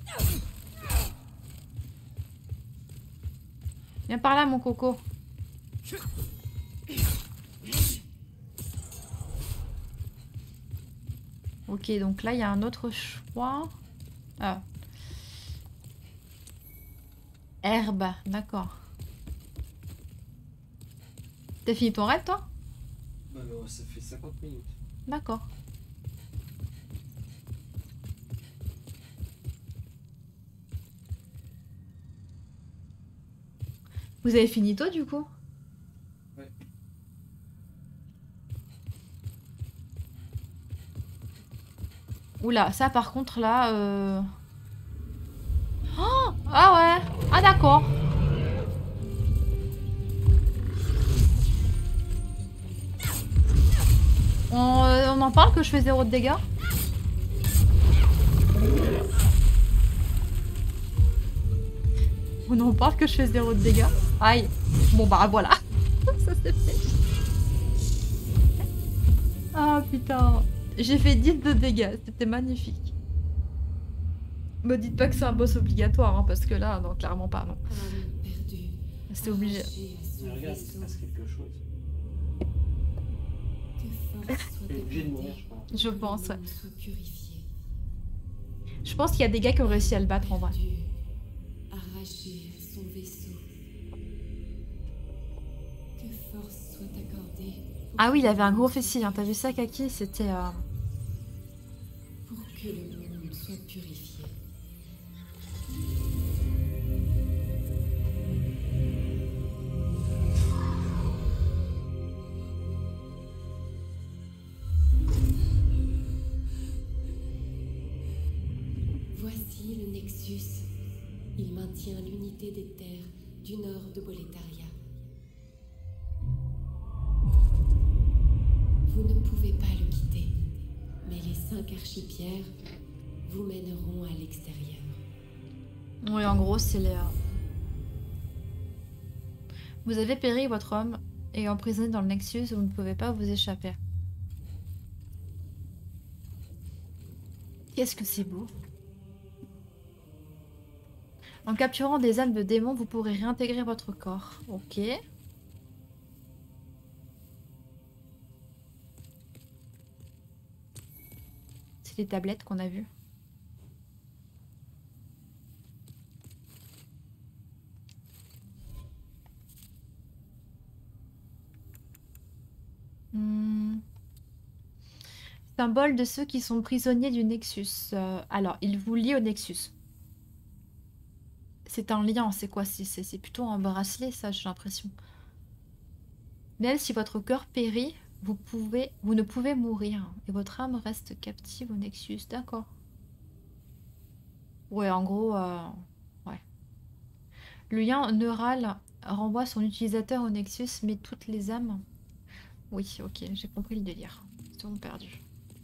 Viens par là, mon coco. Ok, donc là, il y a un autre choix. Ah. Herbe, d'accord. T'as fini ton rêve, toi? Bah, ça fait 50 minutes. D'accord. Vous avez fini toi, du coup? Ouais. Oula, ça par contre là... Oh, ah ouais. Ah d'accord. On en parle que je fais 0 de dégâts? On en parle que je fais 0 de dégâts? Aïe. Bon bah voilà. Ça c'est fait. Ah putain. J'ai fait 10 de dégâts. C'était magnifique. Me dites pas que c'est un boss obligatoire, hein, parce que là, non, clairement pas, non. C'était obligé. Regarde, il se passe quelque chose. T'es obligé de mourir, je pense. Je pense, ouais. Je pense qu'il y a des gars qui ont réussi à le battre en vrai. Ah oui, il avait un gros fessier, hein. T'as vu ça, Kaki? C'était... Pour que le monde soit purifié. maintient l'unité des terres du nord de Boletaria. Vous ne pouvez pas le quitter, mais les 5 archipierres vous mèneront à l'extérieur. Oui, en gros, c'est les... Vous avez péri votre homme et emprisonné dans le Nexus, vous ne pouvez pas vous échapper. Qu'est-ce que c'est beau. En capturant des âmes de démons, vous pourrez réintégrer votre corps. Ok. C'est les tablettes qu'on a vues. Symbole de ceux qui sont prisonniers du Nexus. Alors, il vous lie au Nexus. C'est un lien, c'est quoi? C'est plutôt un bracelet, ça, j'ai l'impression. Même si votre cœur périt, vous ne pouvez mourir. Et votre âme reste captive au Nexus. D'accord. Ouais, en gros, ouais. Le lien neural renvoie son utilisateur au Nexus, mais toutes les âmes... Oui, ok, j'ai compris le délire. Ils sont perdus.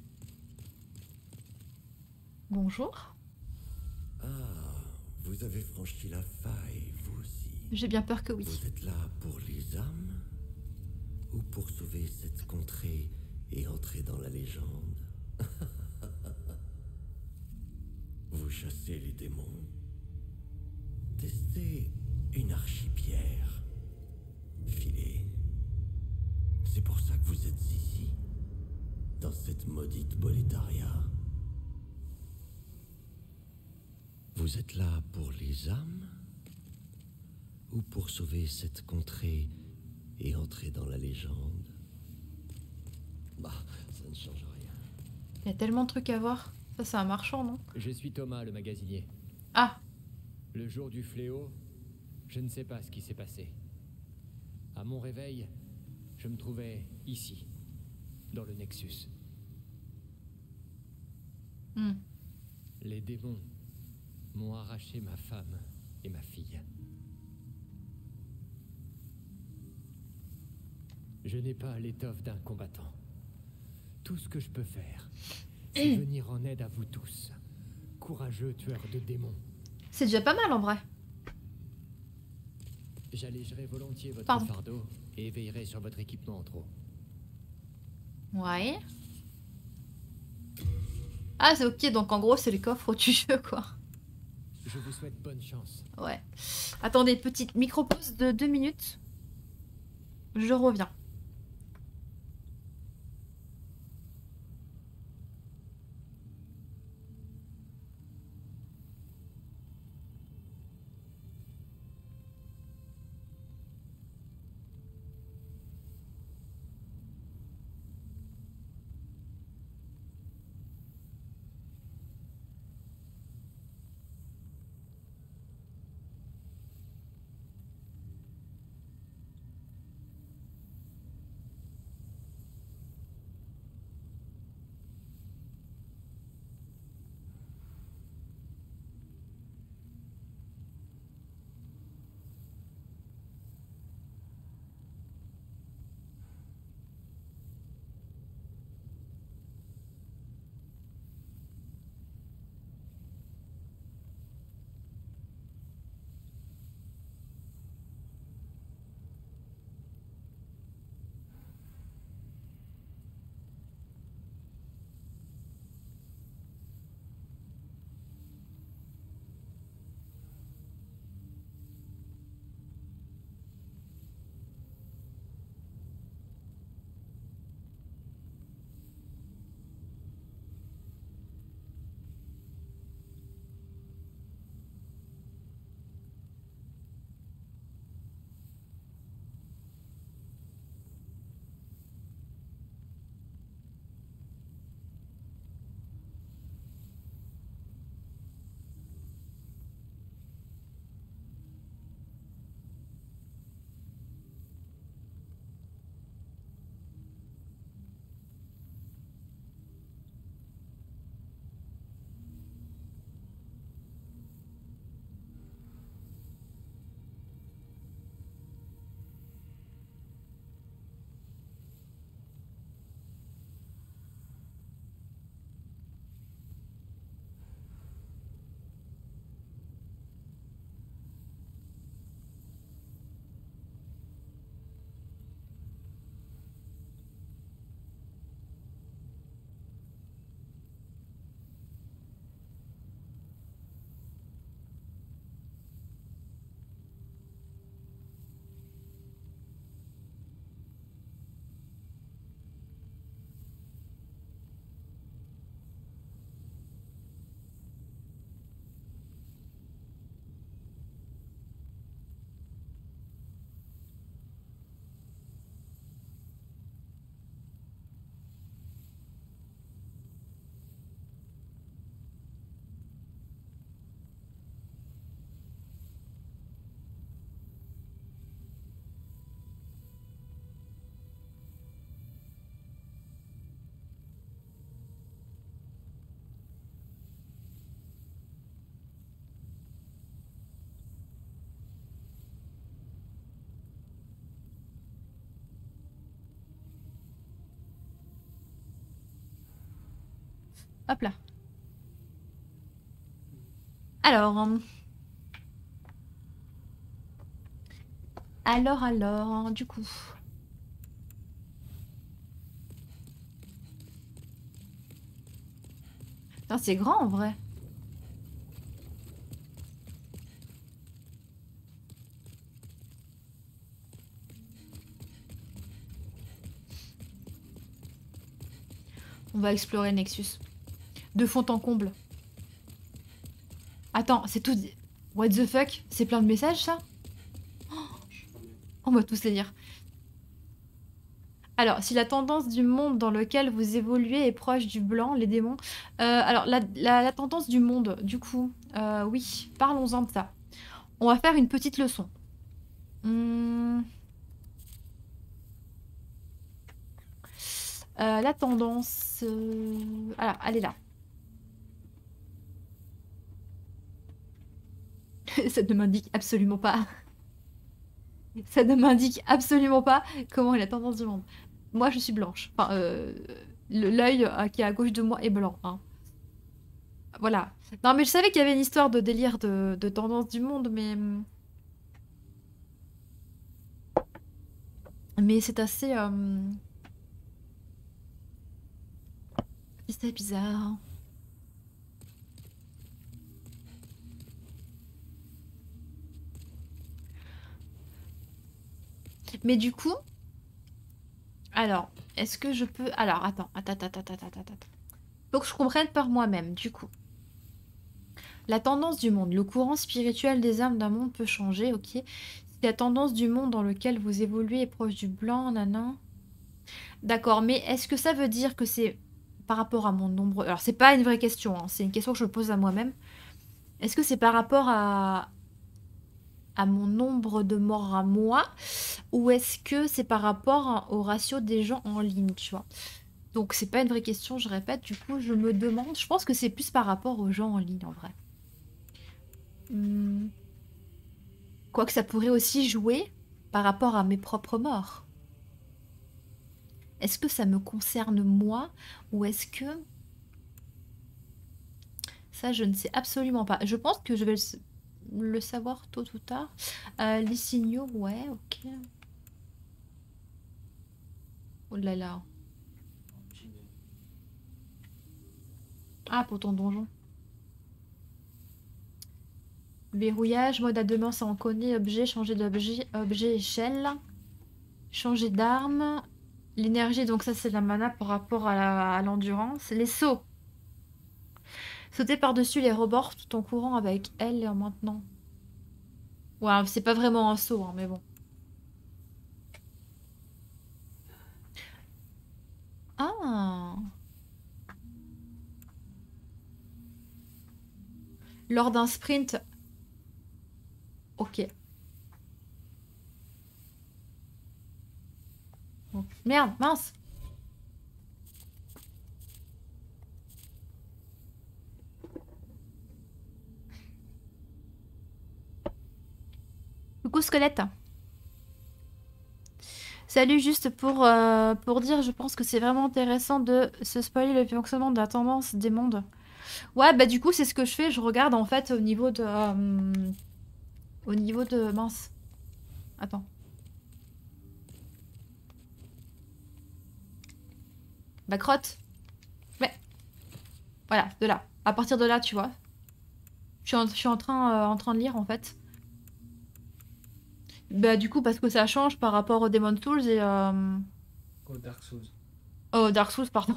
Bonjour. Ah, vous avez franchi la faille, vous aussi. J'ai bien peur que oui. Vous êtes là pour les âmes ou pour sauver cette contrée et entrer dans la légende? Vous chassez les démons. Testez une archipierre. Filez. C'est pour ça que vous êtes ici, dans cette maudite Boletaria. Vous êtes là pour les âmes ou pour sauver cette contrée et entrer dans la légende? Bah, ça ne change rien. Il y a tellement de trucs à voir. Ça, c'est un marchand, non? Je suis Thomas, le magasinier. Ah! Le jour du fléau, je ne sais pas ce qui s'est passé. À mon réveil, je me trouvais ici, dans le Nexus. Les démons m'ont arraché ma femme et ma fille. Je n'ai pas l'étoffe d'un combattant. Tout ce que je peux faire, c'est venir en aide à vous tous, courageux tueurs de démons. C'est déjà pas mal en vrai. J'allégerai volontiers votre Pardon. fardeau et veillerai sur votre équipement en trop. Ouais. Ah, c'est ok, donc en gros, c'est le coffre du jeu, quoi. Je vous souhaite bonne chance. Ouais. Attendez, petite micro-pause de 2 minutes. Je reviens. Hop là. Alors. Du coup. C'est grand en vrai. On va explorer le Nexus. De fond en comble. Attends, c'est tout... What the fuck? C'est plein de messages, ça? On va tous les lire. Alors, si la tendance du monde dans lequel vous évoluez est proche du blanc, les démons... alors, la tendance du monde, du coup... oui, parlons-en de ça. On va faire une petite leçon. La tendance... Alors, elle est là. Ça ne m'indique absolument pas. Ça ne m'indique absolument pas comment est la tendance du monde. Moi, je suis blanche. Enfin, l'œil qui est à gauche de moi est blanc. Hein. Voilà. Non, mais je savais qu'il y avait une histoire de délire de tendance du monde, mais... Mais c'est assez... C'est bizarre. Mais du coup... Alors, est-ce que je peux... Alors, attends. Faut que je comprenne par moi-même, du coup. La tendance du monde. Le courant spirituel des âmes d'un monde peut changer, ok. Si la tendance du monde dans lequel vous évoluez est proche du blanc, nanan... D'accord, mais est-ce que ça veut dire que c'est par rapport à mon nombre... Alors, c'est pas une vraie question, hein, c'est une question que je pose à moi-même. Est-ce que c'est par rapport à mon nombre de morts à moi, ou est-ce que c'est par rapport au ratio des gens en ligne, tu vois? Donc c'est pas une vraie question, je répète, du coup je me demande, je pense que c'est plus par rapport aux gens en ligne en vrai. Quoique ça pourrait aussi jouer par rapport à mes propres morts. Est-ce que ça me concerne moi, ou est-ce que... Ça je ne sais absolument pas. Je pense que je vais le savoir tôt ou tard. Les signaux, ouais, ok. Oh là là. Ah, pour ton donjon. Verrouillage, mode à deux mains, ça on connaît. Objet, changer d'objet, objet, échelle. Changer d'arme. L'énergie, donc ça c'est la mana par rapport à l'endurance. Les sauts. Sauter par-dessus les rebords tout en courant avec elle et en maintenant. Ouais, c'est pas vraiment un saut, hein, mais bon. Ah! Lors d'un sprint. Ok. Oh, merde, mince! Coucou squelette. Salut, juste pour dire, je pense que c'est vraiment intéressant de se spoiler le fonctionnement de la tendance des mondes. Ouais, bah du coup, c'est ce que je fais. Je regarde en fait au niveau de... Mince. Attends. Bah crotte. Mais... Voilà, de là. À partir de là, tu vois. Je suis en train de lire en fait. Bah du coup parce que ça change par rapport au Demon Souls et au Dark Souls. Oh Dark Souls pardon.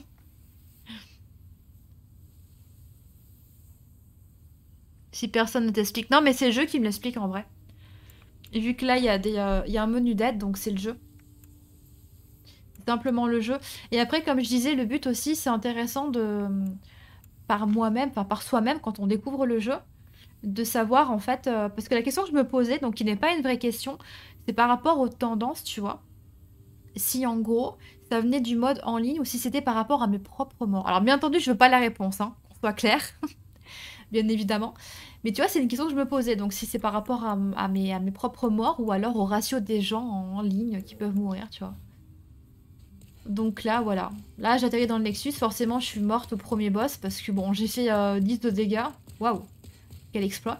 Si personne ne t'explique. Non mais c'est le jeu qui me l'explique en vrai. Et vu que là il y a un menu d'aide donc c'est le jeu. Simplement le jeu. Et après comme je disais le but aussi c'est intéressant de par moi-même, enfin par soi-même quand on découvre le jeu. De savoir en fait, parce que la question que je me posais, donc qui n'est pas une vraie question, c'est par rapport aux tendances, tu vois. Si en gros, ça venait du mode en ligne ou si c'était par rapport à mes propres morts. Alors bien entendu, je veux pas la réponse, hein, qu'on soit clair, bien évidemment. Mais tu vois, c'est une question que je me posais, donc si c'est par rapport à mes propres morts ou alors au ratio des gens en ligne qui peuvent mourir, tu vois. Donc là, voilà. Là, j'atterris dans le Nexus. Forcément, je suis morte au premier boss parce que bon, j'ai fait 10 de dégâts. Waouh, quel exploit.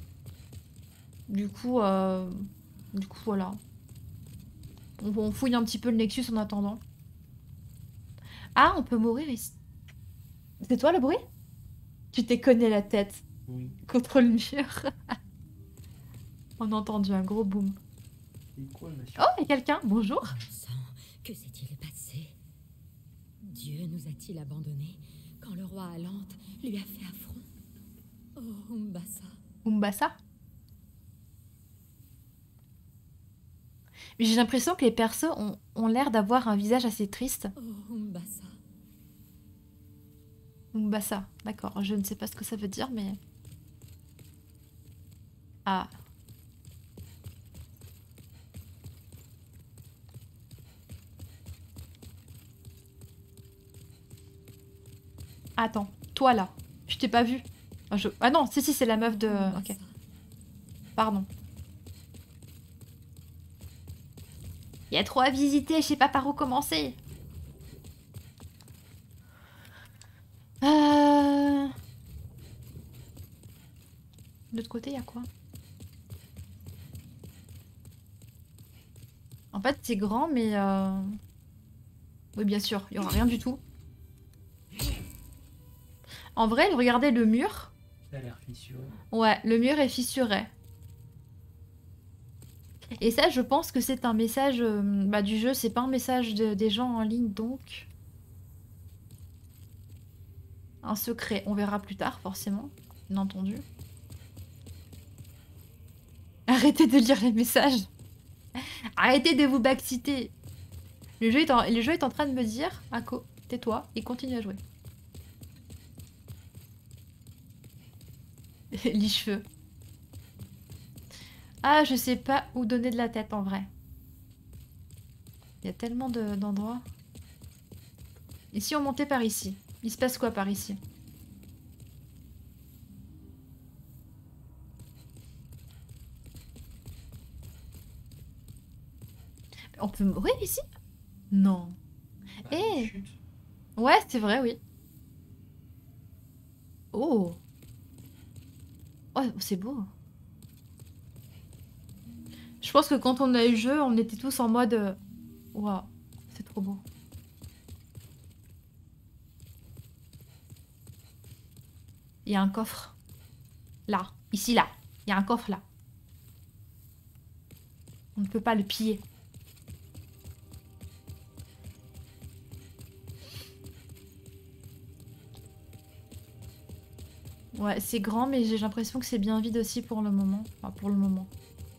Du coup, voilà. On fouille un petit peu le Nexus en attendant. Ah, on peut mourir ici. C'est toi le bruit? Tu t'es cogné la tête contre le mur. On a entendu un gros boom. Quoi, oh, il y a quelqu'un. Bonjour. Que s'est-il passé? Dieu nous a-t-il abandonnés quand le roi Alante lui a fait affront? Oh, Umbasa. Umbasa? J'ai l'impression que les persos ont l'air d'avoir un visage assez triste. Oh, Umbasa. Umbasa, d'accord. Je ne sais pas ce que ça veut dire, mais... Ah. Attends, toi là. Je t'ai pas vu. Ah non, si, c'est la meuf de... Ok. Pardon. Il y a trop à visiter, je sais pas par où commencer. De l'autre côté, il y a quoi? En fait, c'est grand, mais... Oui, bien sûr, il y aura rien du tout. En vrai, regardez le mur. Ça a l'air fissuré. Ouais, le mur est fissuré. Et ça, je pense que c'est un message du jeu, c'est pas un message des gens en ligne, donc... Un secret, on verra plus tard, forcément, bien entendu. Arrêtez de lire les messages. Arrêtez de vous backciter. Le jeu est en train de me dire, Ako, tais-toi et continue à jouer. Les cheveux. Ah, je sais pas où donner de la tête en vrai. Il y a tellement d'endroits. Et si on montait par ici? Il se passe quoi par ici? On peut mourir ici? Non. Eh! Ouais, c'est vrai, oui. Oh! Oh, c'est beau. Je pense que quand on a eu le jeu, on était tous en mode... Waouh, c'est trop beau. Il y a un coffre. Là. Ici, là. Il y a un coffre, là. On ne peut pas le piller. Ouais, c'est grand, mais j'ai l'impression que c'est bien vide aussi pour le moment. Enfin, pour le moment.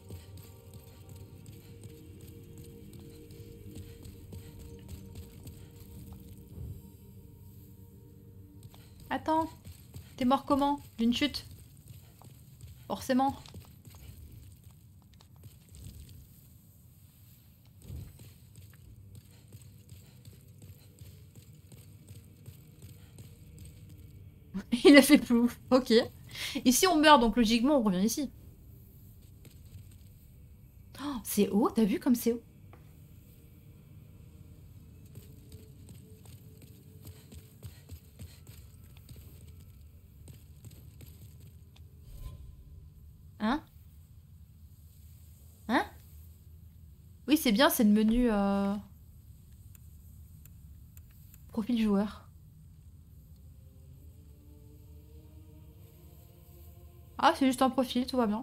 Attends. T'es mort comment? D'une chute? Forcément. Il a fait plouf. Ok. Ici on meurt, donc logiquement on revient ici. Oh, c'est haut, t'as vu comme c'est haut? Hein? Hein? Oui, c'est bien, c'est le menu profil joueur. Ah, c'est juste un profil, tout va bien.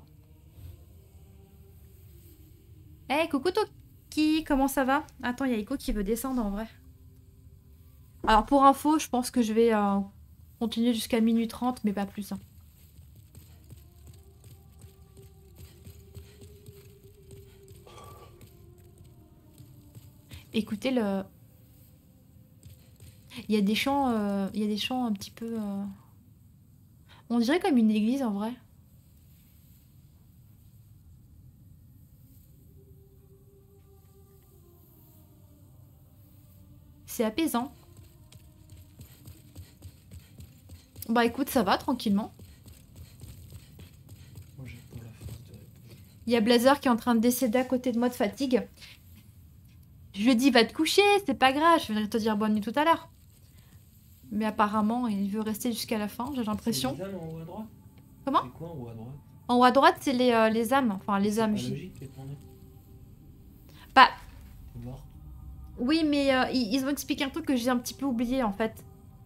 Hey, coucou Toki, comment ça va? Attends, il y a Iko qui veut descendre en vrai. Alors pour info, je pense que je vais continuer jusqu'à minuit 30, mais pas plus. Hein. Écoutez le... Il y a des chants un petit peu... On dirait comme une église en vrai. C'est apaisant. Bah écoute, ça va tranquillement. Il y a Blazer qui est en train de décéder à côté de moi de fatigue. Je lui ai dit, va te coucher, c'est pas grave, je viendrai te dire bonne nuit tout à l'heure. Mais apparemment, il veut rester jusqu'à la fin, j'ai l'impression. C'est les âmes en haut à droite? Comment? C'est quoi en haut à droite? En haut à droite, c'est les âmes. Enfin, les âmes. C'est pas logique, les prendre. Bah, Mort. oui, mais ils ont expliqué un truc que j'ai un petit peu oublié, en fait.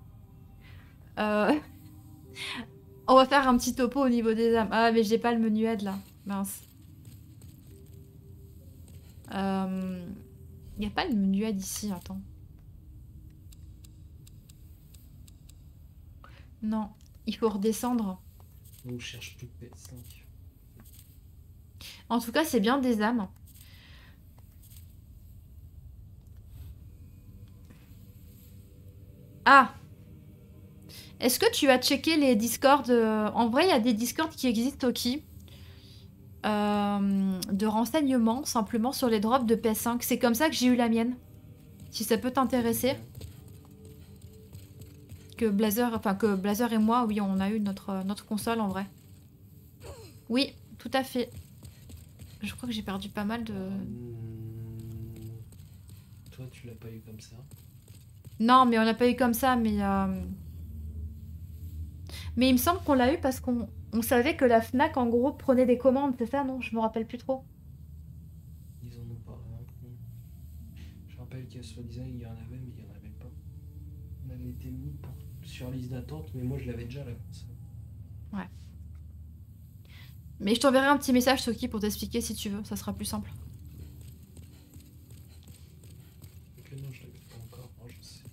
On va faire un petit topo au niveau des âmes. Ah, mais j'ai pas le menu aide, là. Mince. Y a pas le menu aide ici, attends. Non, il faut redescendre. On cherche plus de PS5. En tout cas, c'est bien des âmes. Ah! Est-ce que tu as checké les Discord En vrai, il y a des Discord qui existent, Toki. De renseignements, simplement, sur les drops de PS5. C'est comme ça que j'ai eu la mienne. Si ça peut t'intéresser. Que Blazer et moi, oui, on a eu notre console, en vrai. Oui, tout à fait. Je crois que j'ai perdu pas mal de... Toi, tu l'as pas eu comme ça. Non, mais on l'a pas eu comme ça, mais il me semble qu'on l'a eu parce qu'on savait que la Fnac, en gros, prenait des commandes, c'est ça, non? Je me rappelle plus trop. Ils en ont pas vraiment. Je rappelle qu'il y a soi-disant, il y en avait, mais il y en avait pas. On avait été mis sur liste d'attente, mais moi, je l'avais déjà, la console. Ouais. Mais je t'enverrai un petit message, Soki, pour t'expliquer si tu veux, ça sera plus simple. Ok, non, je l'avais pas encore. Oh, je sais.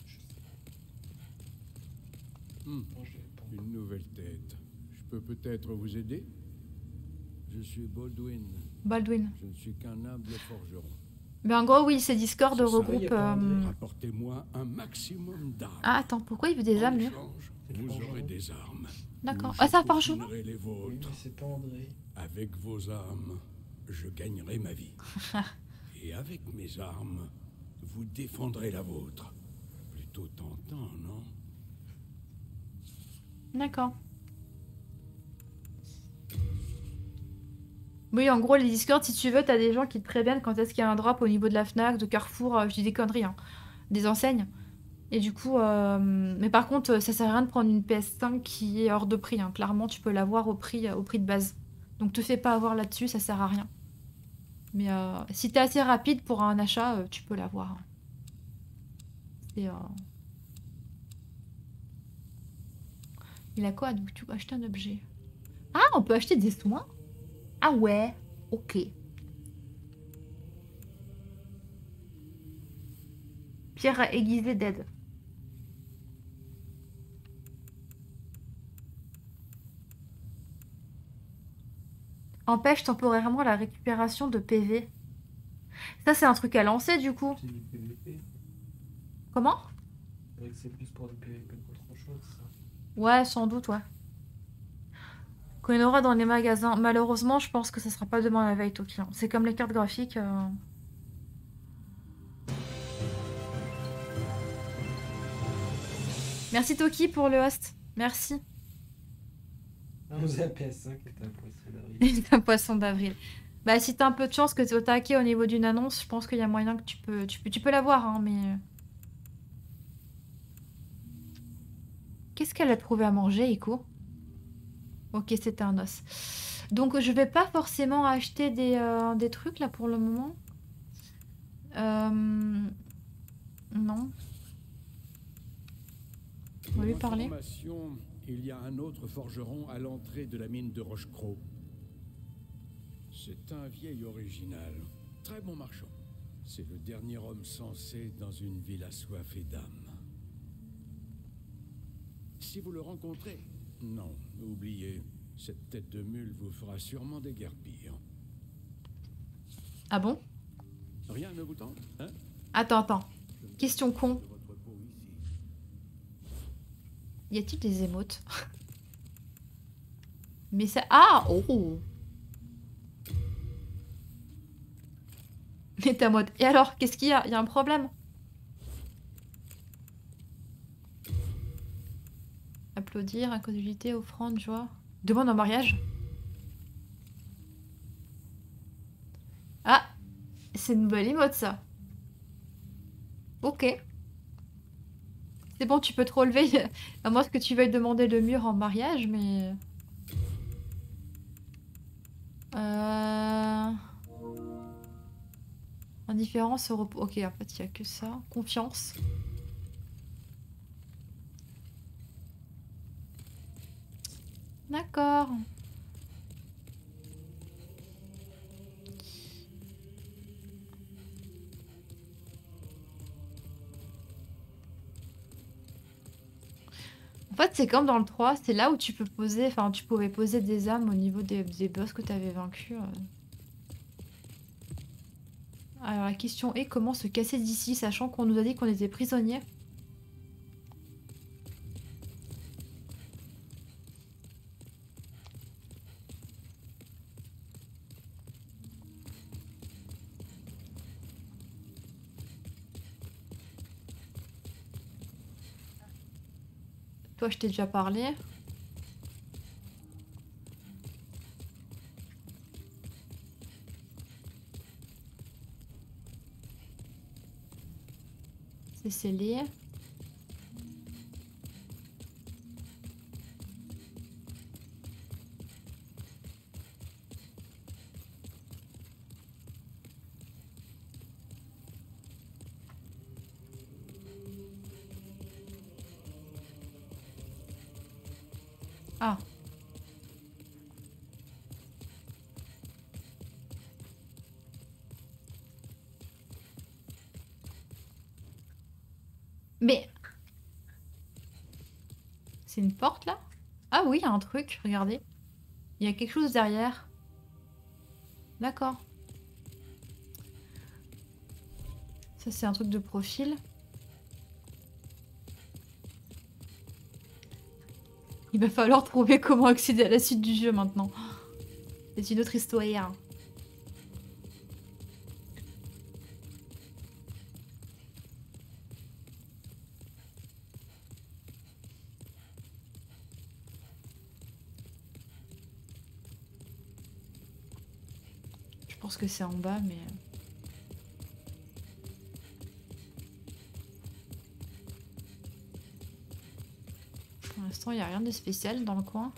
Non, je l'avais pas encore. Une nouvelle tête. Je peux peut-être vous aider? Je suis Baldwin. Baldwin. Je ne suis qu'un humble forgeron. Mais en gros, oui, ces Discord Ce soir, regroupent... Apportez-moi un maximum d'armes. Ah, attends, pourquoi il veut des âmes, lui? Vous aurez des armes. D'accord. Ah, c'est un forgeron? Les vôtres. Oui, mais c'est pas André. Avec vos armes, je gagnerai ma vie. Et avec mes armes, vous défendrez la vôtre. Plutôt tentant, non? D'accord. Oui, en gros, les Discord, si tu veux, t'as des gens qui te préviennent quand est-ce qu'il y a un drop au niveau de la Fnac, de Carrefour, je dis des conneries, hein, des enseignes. Et du coup, mais par contre, ça sert à rien de prendre une PS5 qui est hors de prix, hein. Clairement, tu peux l'avoir au prix de base. Donc te fais pas avoir là-dessus, ça sert à rien. Mais si t'es assez rapide pour un achat, tu peux l'avoir. Hein. Et, il a quoi? Donc tu peux acheter un objet. Ah, on peut acheter des soins? Ah ouais, ok. Pierre aiguisée d'aide. Empêche temporairement la récupération de PV. Ça, c'est un truc à lancer, du coup. C'est du PVP. Comment? C'est vrai que c'est plus pour du PVP qu'autre chose, ça. Ouais, sans doute, ouais. Qu'on y en aura dans les magasins. Malheureusement, je pense que ça sera pas demain la veille, Toki. C'est comme les cartes graphiques. Merci, Toki, pour le host. Merci. Ah, vous avez PS5 et t'as un poisson d'avril. C'est un poisson d'avril. Bah, si t'as un peu de chance que tu es au taquet au niveau d'une annonce, je pense qu'il y a moyen que tu peux l'avoir, hein, mais... Qu'est-ce qu'elle a trouvé à manger, Iko? Ok, c'était un os. Donc, je vais pas forcément acheter des trucs, là, pour le moment. Non. On va lui parler. Il y a un autre forgeron à l'entrée de la mine de Rochecros. C'est un vieil original, très bon marchand. C'est le dernier homme sensé dans une ville assoiffée d'âme. Si vous le rencontrez, non, oubliez, cette tête de mule vous fera sûrement déguerpir. Ah bon? Rien ne vous tente, hein? Attends. Question con. Y a-t-il des émotes? Mais ça... Ah! Oh! Mais ta mode. Et alors, qu'est-ce qu'il y a? Il y a un problème? Applaudir, incredulité, offrande, joie. Demande en mariage? Ah! C'est une bonne émote, ça. Ok. C'est bon, tu peux te relever. À moins que tu veuilles demander le mur en mariage, mais... Indifférence au repos. Ok, en fait, il n'y a que ça. Confiance. D'accord. En fait, c'est comme dans le 3, c'est là où tu peux poser, enfin, tu pouvais poser des âmes au niveau des boss que tu avais vaincus. Alors, la question est comment se casser d'ici, sachant qu'on nous a dit qu'on était prisonniers. Toi, je t'ai déjà parlé. C'est scellé. Ah. Mais... C'est une porte là? Ah oui, il y a un truc, regardez. Il y a quelque chose derrière. D'accord. Ça c'est un truc de profil. Il va falloir trouver comment accéder à la suite du jeu maintenant. C'est une autre histoire. Je pense que c'est en bas, mais... Pour l'instant, il n'y a rien de spécial dans le coin.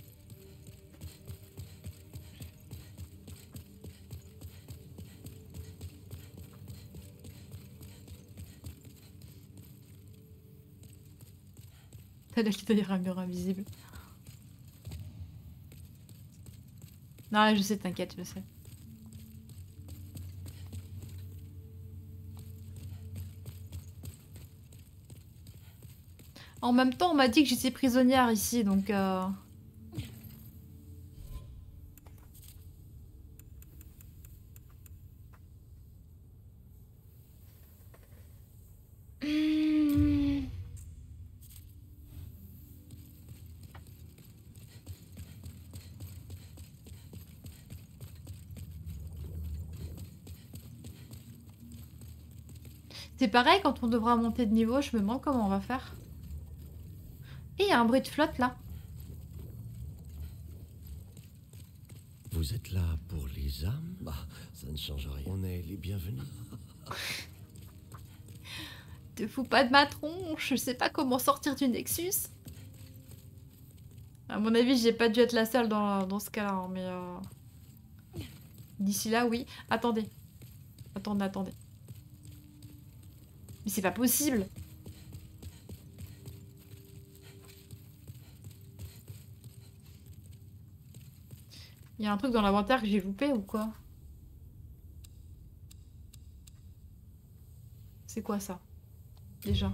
T'as l'air qu'il y a un mur invisible. Non, je sais, t'inquiète, je sais. En même temps, on m'a dit que j'étais prisonnière ici, donc... C'est pareil, quand on devra monter de niveau, je me demande comment on va faire. Et il y a un bruit de flotte là. Vous êtes là pour les âmes? Bah, ça ne change rien. On est les bienvenus. Te fous pas de ma tronche, je sais pas comment sortir du Nexus. À mon avis, j'ai pas dû être la seule dans ce cas-là, hein, mais... D'ici là, oui. Attendez. Attendez. Mais c'est pas possible. Il y a un truc dans l'inventaire que j'ai loupé ou quoi? C'est quoi ça? Déjà.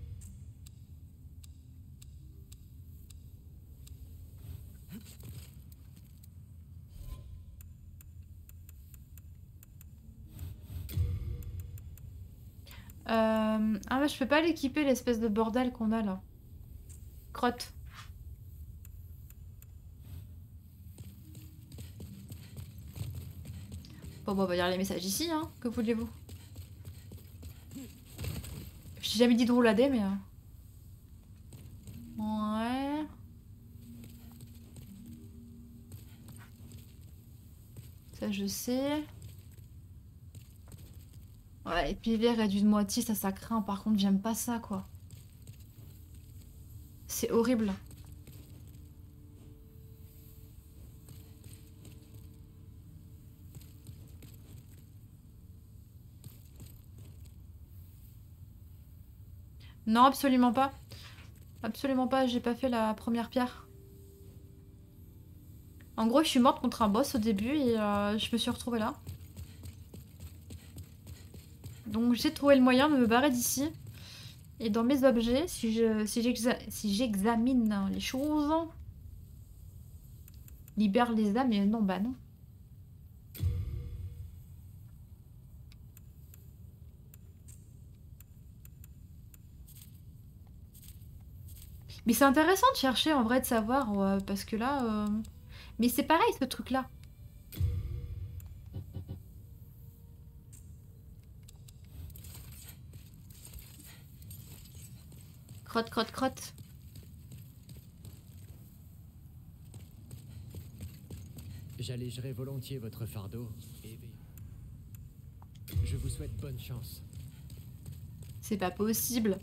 Ah mais je peux pas l'équiper l'espèce de bordel qu'on a là. Crotte. Bon bah on va lire les messages ici hein, que voulez-vous? J'ai jamais dit de roulader mais... Ouais... Ça je sais... Ouais, et puis les réduits de moitié, ça craint. Par contre, j'aime pas ça, quoi. C'est horrible. Non, absolument pas. Absolument pas, j'ai pas fait la première pierre. En gros, je suis morte contre un boss au début et je me suis retrouvée là. Donc j'ai trouvé le moyen de me barrer d'ici. Et dans mes objets, si j'examine les choses... Libère les âmes, mais non, bah non. Mais c'est intéressant de chercher en vrai, de savoir, parce que là... Mais c'est pareil ce truc-là. Crotte, crotte, crotte. J'allégerai volontiers votre fardeau. Et je vous souhaite bonne chance. C'est pas possible.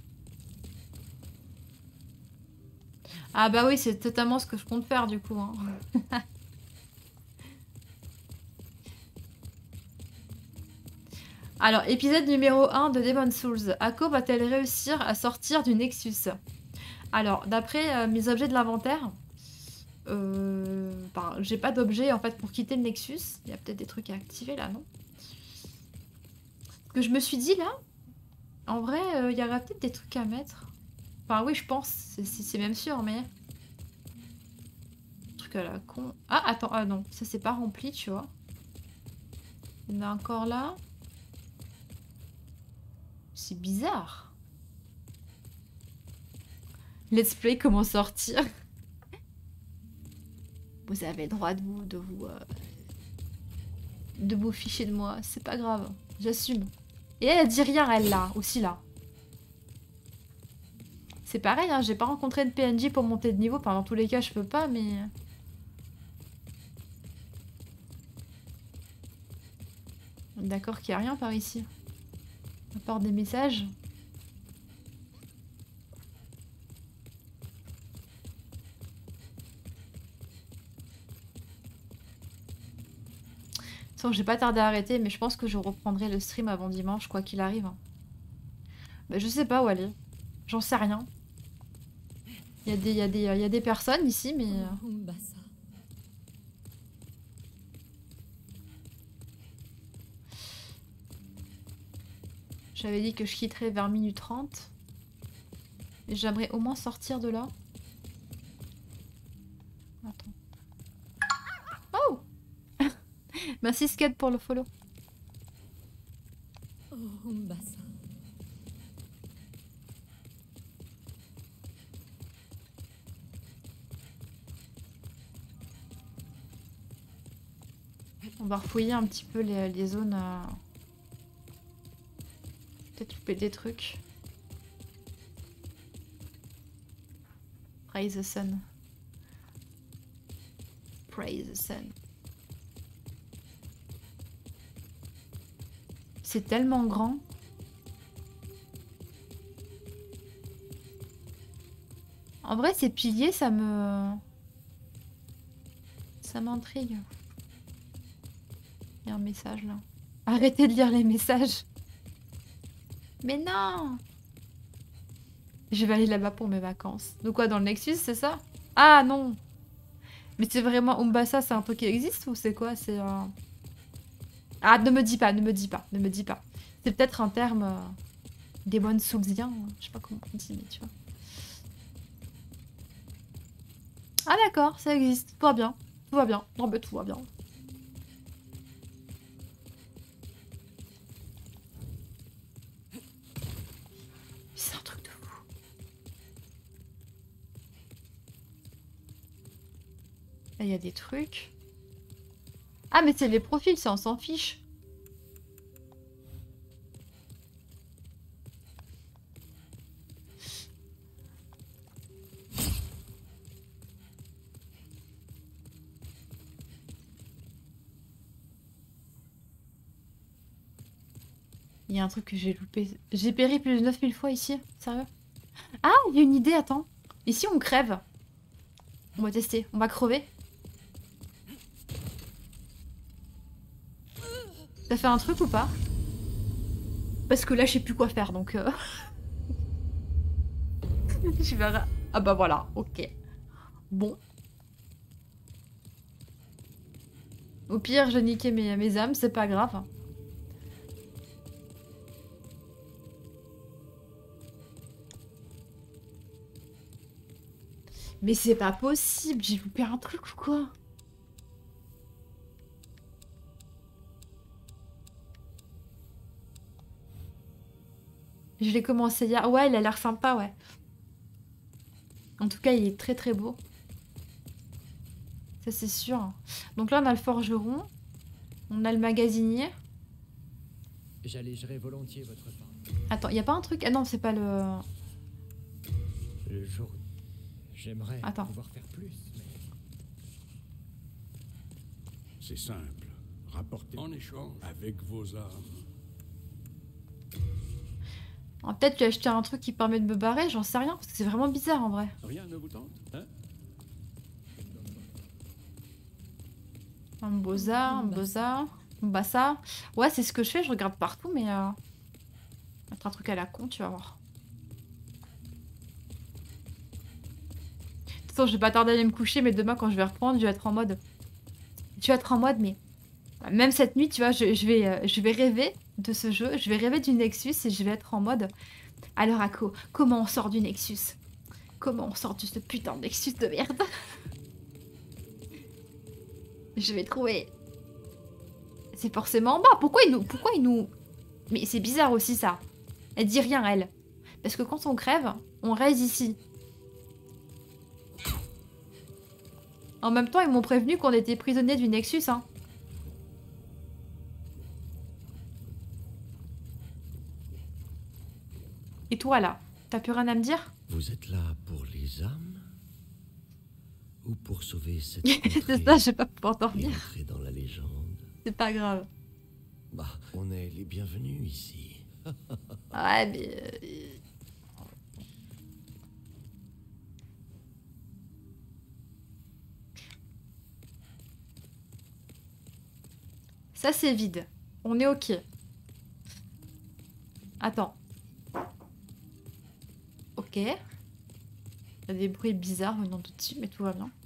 Ah bah oui, c'est totalement ce que je compte faire du coup. Hein. Alors, épisode numéro 1 de Demon's Souls. Ako va-t-elle réussir à sortir du Nexus? Alors, d'après mes objets de l'inventaire, j'ai pas d'objet en fait pour quitter le Nexus. Il y a peut-être des trucs à activer là, non? Ce que je me suis dit là, en vrai, il y aurait peut-être des trucs à mettre. Enfin oui, je pense, c'est même sûr, mais... Truc à la con... Ah, attends, ah non, ça c'est pas rempli, tu vois. Il y en a encore là. C'est bizarre. Let's play, comment sortir. Vous avez le droit de vous ficher de moi, c'est pas grave, j'assume. Et elle dit rien, elle là, aussi là. C'est pareil, hein, j'ai pas rencontré de PNJ pour monter de niveau, enfin dans tous les cas je peux pas, mais... D'accord qu'il n'y a rien par ici. À part des messages. Sans, j'ai pas tardé à arrêter, mais je pense que je reprendrai le stream avant dimanche, quoi qu'il arrive. Bah, je sais pas où aller. J'en sais rien. Il y a des personnes ici, mais... J'avais dit que je quitterais vers minuit 30. Et j'aimerais au moins sortir de là. Attends. Oh merci Sked pour le follow. Oh, Umbasa. On va refouiller un petit peu les zones. Peut-être louper des trucs. Praise the sun. Praise the sun. C'est tellement grand. En vrai, ces piliers, ça m'intrigue. Il y a un message là. Arrêtez de lire les messages. Mais non! Je vais aller là-bas pour mes vacances. Donc quoi, dans le Nexus, c'est ça? Ah non! Mais c'est vraiment... Umbasa, c'est un truc qui existe ou c'est quoi? C'est un... Ah, ne me dis pas, ne me dis pas, ne me dis pas. C'est peut-être un terme démon soulsien, je sais pas comment on dit, mais tu vois. Ah d'accord, ça existe, tout va bien, tout va bien. Non mais tout va bien. C'est un truc de fou. Là, il y a des trucs. Ah mais c'est les profils, ça on s'en fiche. Il y a un truc que j'ai loupé. J'ai péri plus de 9000 fois ici. Sérieux? Ah, il y a une idée, attends. Ici, on crève. On va tester. On va crever. Ça fait un truc ou pas? Parce que là, je sais plus quoi faire, donc... Je verrai. Ah bah voilà, ok. Bon. Au pire, j'ai niqué mes âmes, c'est pas grave. Mais c'est pas possible, j'ai loupé un truc ou quoi? Je l'ai commencé hier. Ouais, il a l'air sympa, ouais. En tout cas, il est très très beau. Ça, c'est sûr. Donc là, on a le forgeron. On a le magasinier. J'allégerai volontiers votre pain. Attends, y a pas un truc... Ah non, c'est pas le... Le jour... J'aimerais Attends. pouvoir faire plus, mais... C'est simple. Rapportez en échange avec vos armes. Ah, peut-être lui acheter un truc qui permet de me barrer, j'en sais rien. Parce que c'est vraiment bizarre, en vrai. Rien ne vous tente, hein? Un boza, un boza, un bassa. Ouais, c'est ce que je fais, je regarde partout, mais... Mettre un truc à la con, tu vas voir. De toute façon, je vais pas tarder à aller me coucher, mais demain, quand je vais reprendre, je vais être en mode... Tu vas être en mode, mais... Même cette nuit, tu vois, je vais rêver de ce jeu. Je vais rêver du Nexus et je vais être en mode... Alors, Ako, comment on sort du Nexus? Comment on sort de ce putain de Nexus de merde? Je vais trouver... C'est forcément en bas. Pourquoi il nous... Mais c'est bizarre aussi, ça. Elle dit rien, elle. Parce que quand on crève, on reste ici. En même temps, ils m'ont prévenu qu'on était prisonniers du Nexus, hein. Et toi, là, t'as plus rien à me dire? Vous êtes là pour les âmes ou pour sauver cette C'est ça, je vais pas pouvoir et dormir. entrer dans la légende? C'est pas grave. Bah, on est les bienvenus ici. Ouais, mais... Ça, c'est vide. On est ok. Attends. Ok. Il y a des bruits bizarres venant de dessus, mais tout va bien.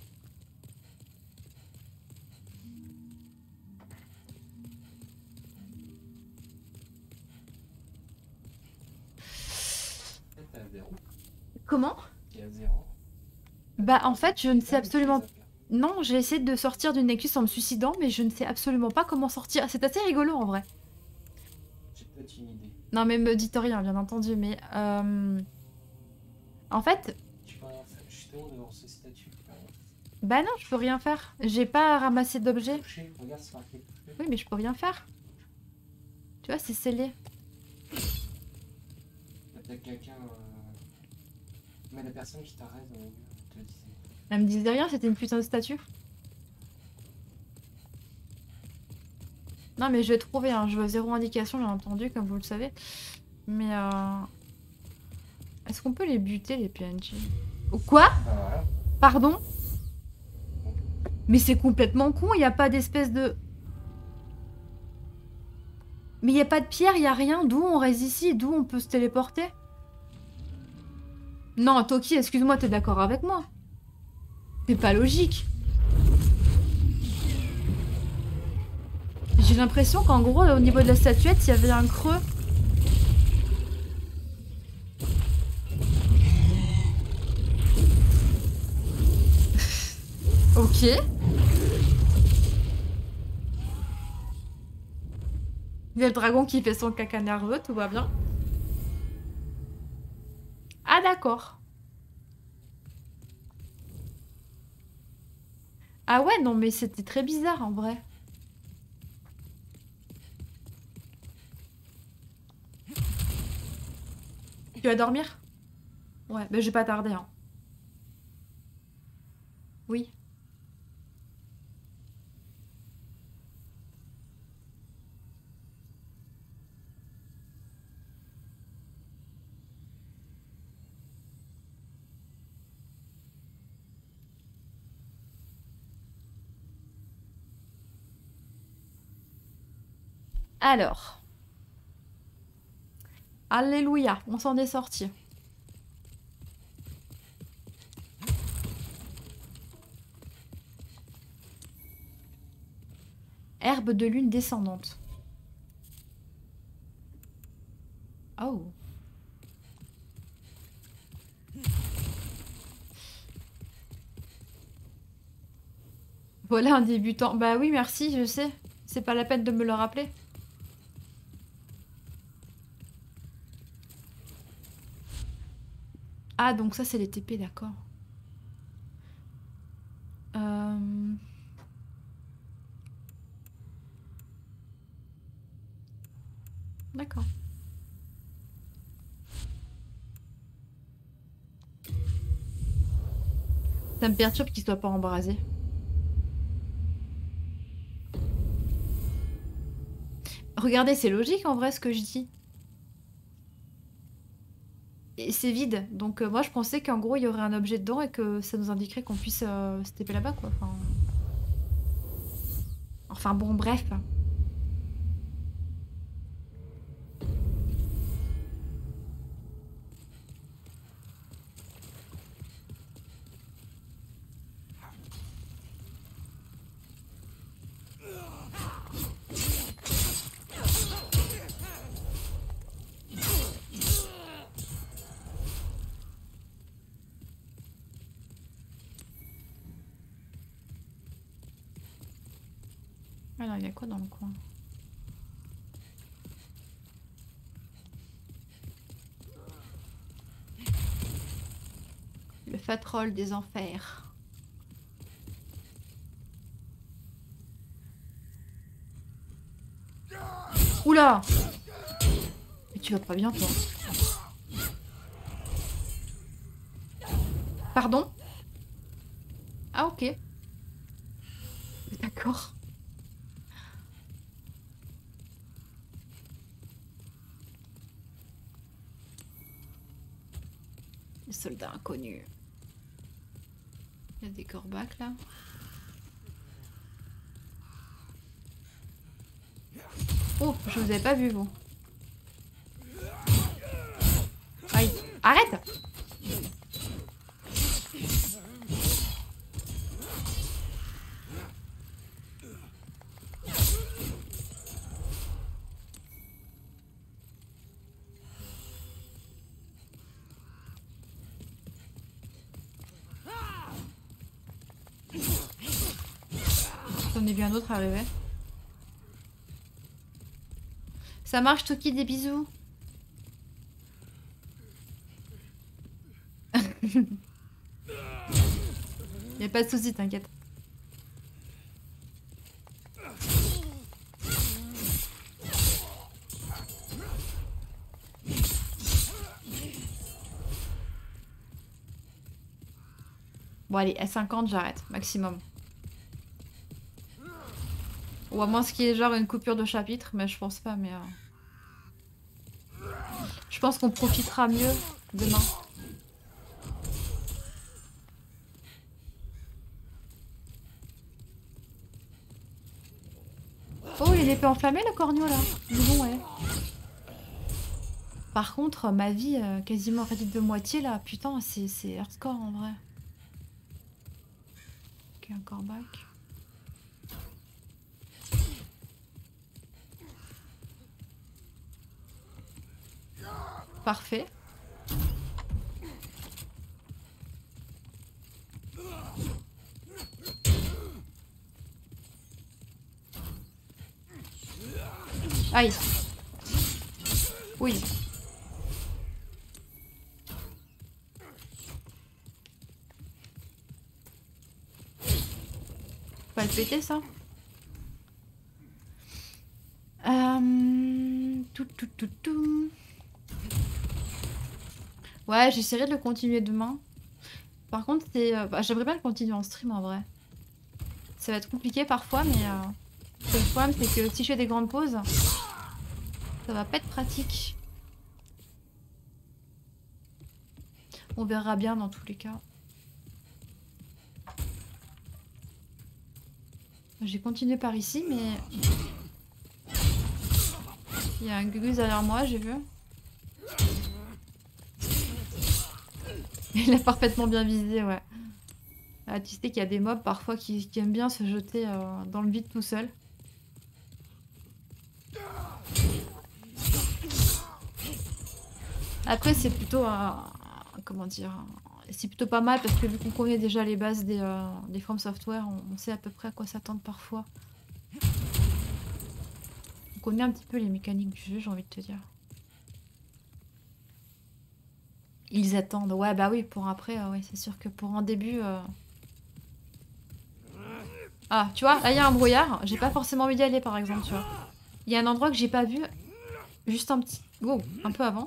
T'es à 0. Comment? T'es à 0. Bah, en fait, je ne sais absolument... Non, j'ai essayé de sortir du Nexus en me suicidant, mais je ne sais absolument pas comment sortir. C'est assez rigolo, en vrai. J'ai peut-être une idée. Non, mais me dites rien, bien entendu, mais... En fait... Tu peux rien faire justement devant ce statut. Bah non, je peux rien faire. J'ai pas ramassé d'objets. Toucher, regarde, c'est marqué toucher. Oui, mais je peux rien faire. Tu vois, c'est scellé. Peut-être quelqu'un... Mais la personne qui t'arrête te le disait. Elle me disait rien, c'était une putain de statue. Non, mais je vais trouver, hein. Je veux zéro indication, bien entendu, comme vous le savez. Mais est-ce qu'on peut les buter, les PNJ? Ou quoi? Ah voilà. Pardon? Mais c'est complètement con, il n'y a pas d'espèce de... Mais il n'y a pas de pierre, il n'y a rien. D'où on reste ici? D'où on peut se téléporter? Non, Toki, excuse-moi, t'es d'accord avec moi? C'est pas logique. J'ai l'impression qu'en gros, au niveau de la statuette, il y avait un creux. Ok. Il y a le dragon qui fait son caca nerveux, tout va bien. Ah d'accord. Ah ouais, non mais c'était très bizarre en vrai. Tu vas dormir? Ouais, bah je vais pas tarder, hein. Oui. Alors. Alléluia, on s'en est sorti. Herbe de lune descendante. Oh. Voilà un débutant. Bah oui, merci, je sais. C'est pas la peine de me le rappeler. Ah, donc ça, c'est les TP, d'accord. D'accord. Ça me perturbe qu'il soit pas embrasé. Regardez, c'est logique en vrai ce que je dis. Et c'est vide. Donc moi je pensais qu'en gros il y aurait un objet dedans et que ça nous indiquerait qu'on puisse se taper là-bas quoi. Enfin bon, bref. Alors, il y a quoi dans le coin? Le fatroll des enfers. Oula! Mais tu vas pas bien, toi. Pardon? Ah, ok. D'accord. Les soldats inconnus. Il y a des corbacs là. Oh, je vous avais pas vu vous. Aïe. Arrête! J'en ai vu un autre arriver. Ça marche, Toki, des bisous. Y'a pas de soucis, t'inquiète. Bon allez, à 50 j'arrête, maximum. Ou à moins ce qui est genre une coupure de chapitre, mais je pense pas, mais... Je pense qu'on profitera mieux demain. Oh, il est l'épée enflammée le corneau là. Bon, ouais. Par contre, ma vie quasiment réduite de moitié là. Putain, c'est hardcore en vrai. Ok, un corbac. Parfait. Aïe. Oui. Pas le péter ça. Tout. Ouais, j'essaierai de le continuer demain. Par contre, c'est, j'aimerais bien le continuer en stream en vrai. Ça va être compliqué parfois, mais le problème c'est que si je fais des grandes pauses, ça va pas être pratique. On verra bien dans tous les cas. J'ai continué par ici, mais... Il y a un Gugus derrière moi, j'ai vu. Il a parfaitement bien visé, ouais. Ah, tu sais qu'il y a des mobs parfois qui aiment bien se jeter dans le vide tout seul. Après, c'est plutôt comment dire, c'est plutôt pas mal parce que vu qu'on connaît déjà les bases des From Software, on sait à peu près à quoi s'attendre parfois. On connaît un petit peu les mécaniques du jeu, j'ai envie de te dire. Ils attendent. Ouais, bah oui, pour après, ouais, c'est sûr que pour un début... Ah, tu vois, là, il y a un brouillard. J'ai pas forcément envie d'y aller, par exemple, tu vois. Il y a un endroit que j'ai pas vu, juste un petit... Wow, un peu avant.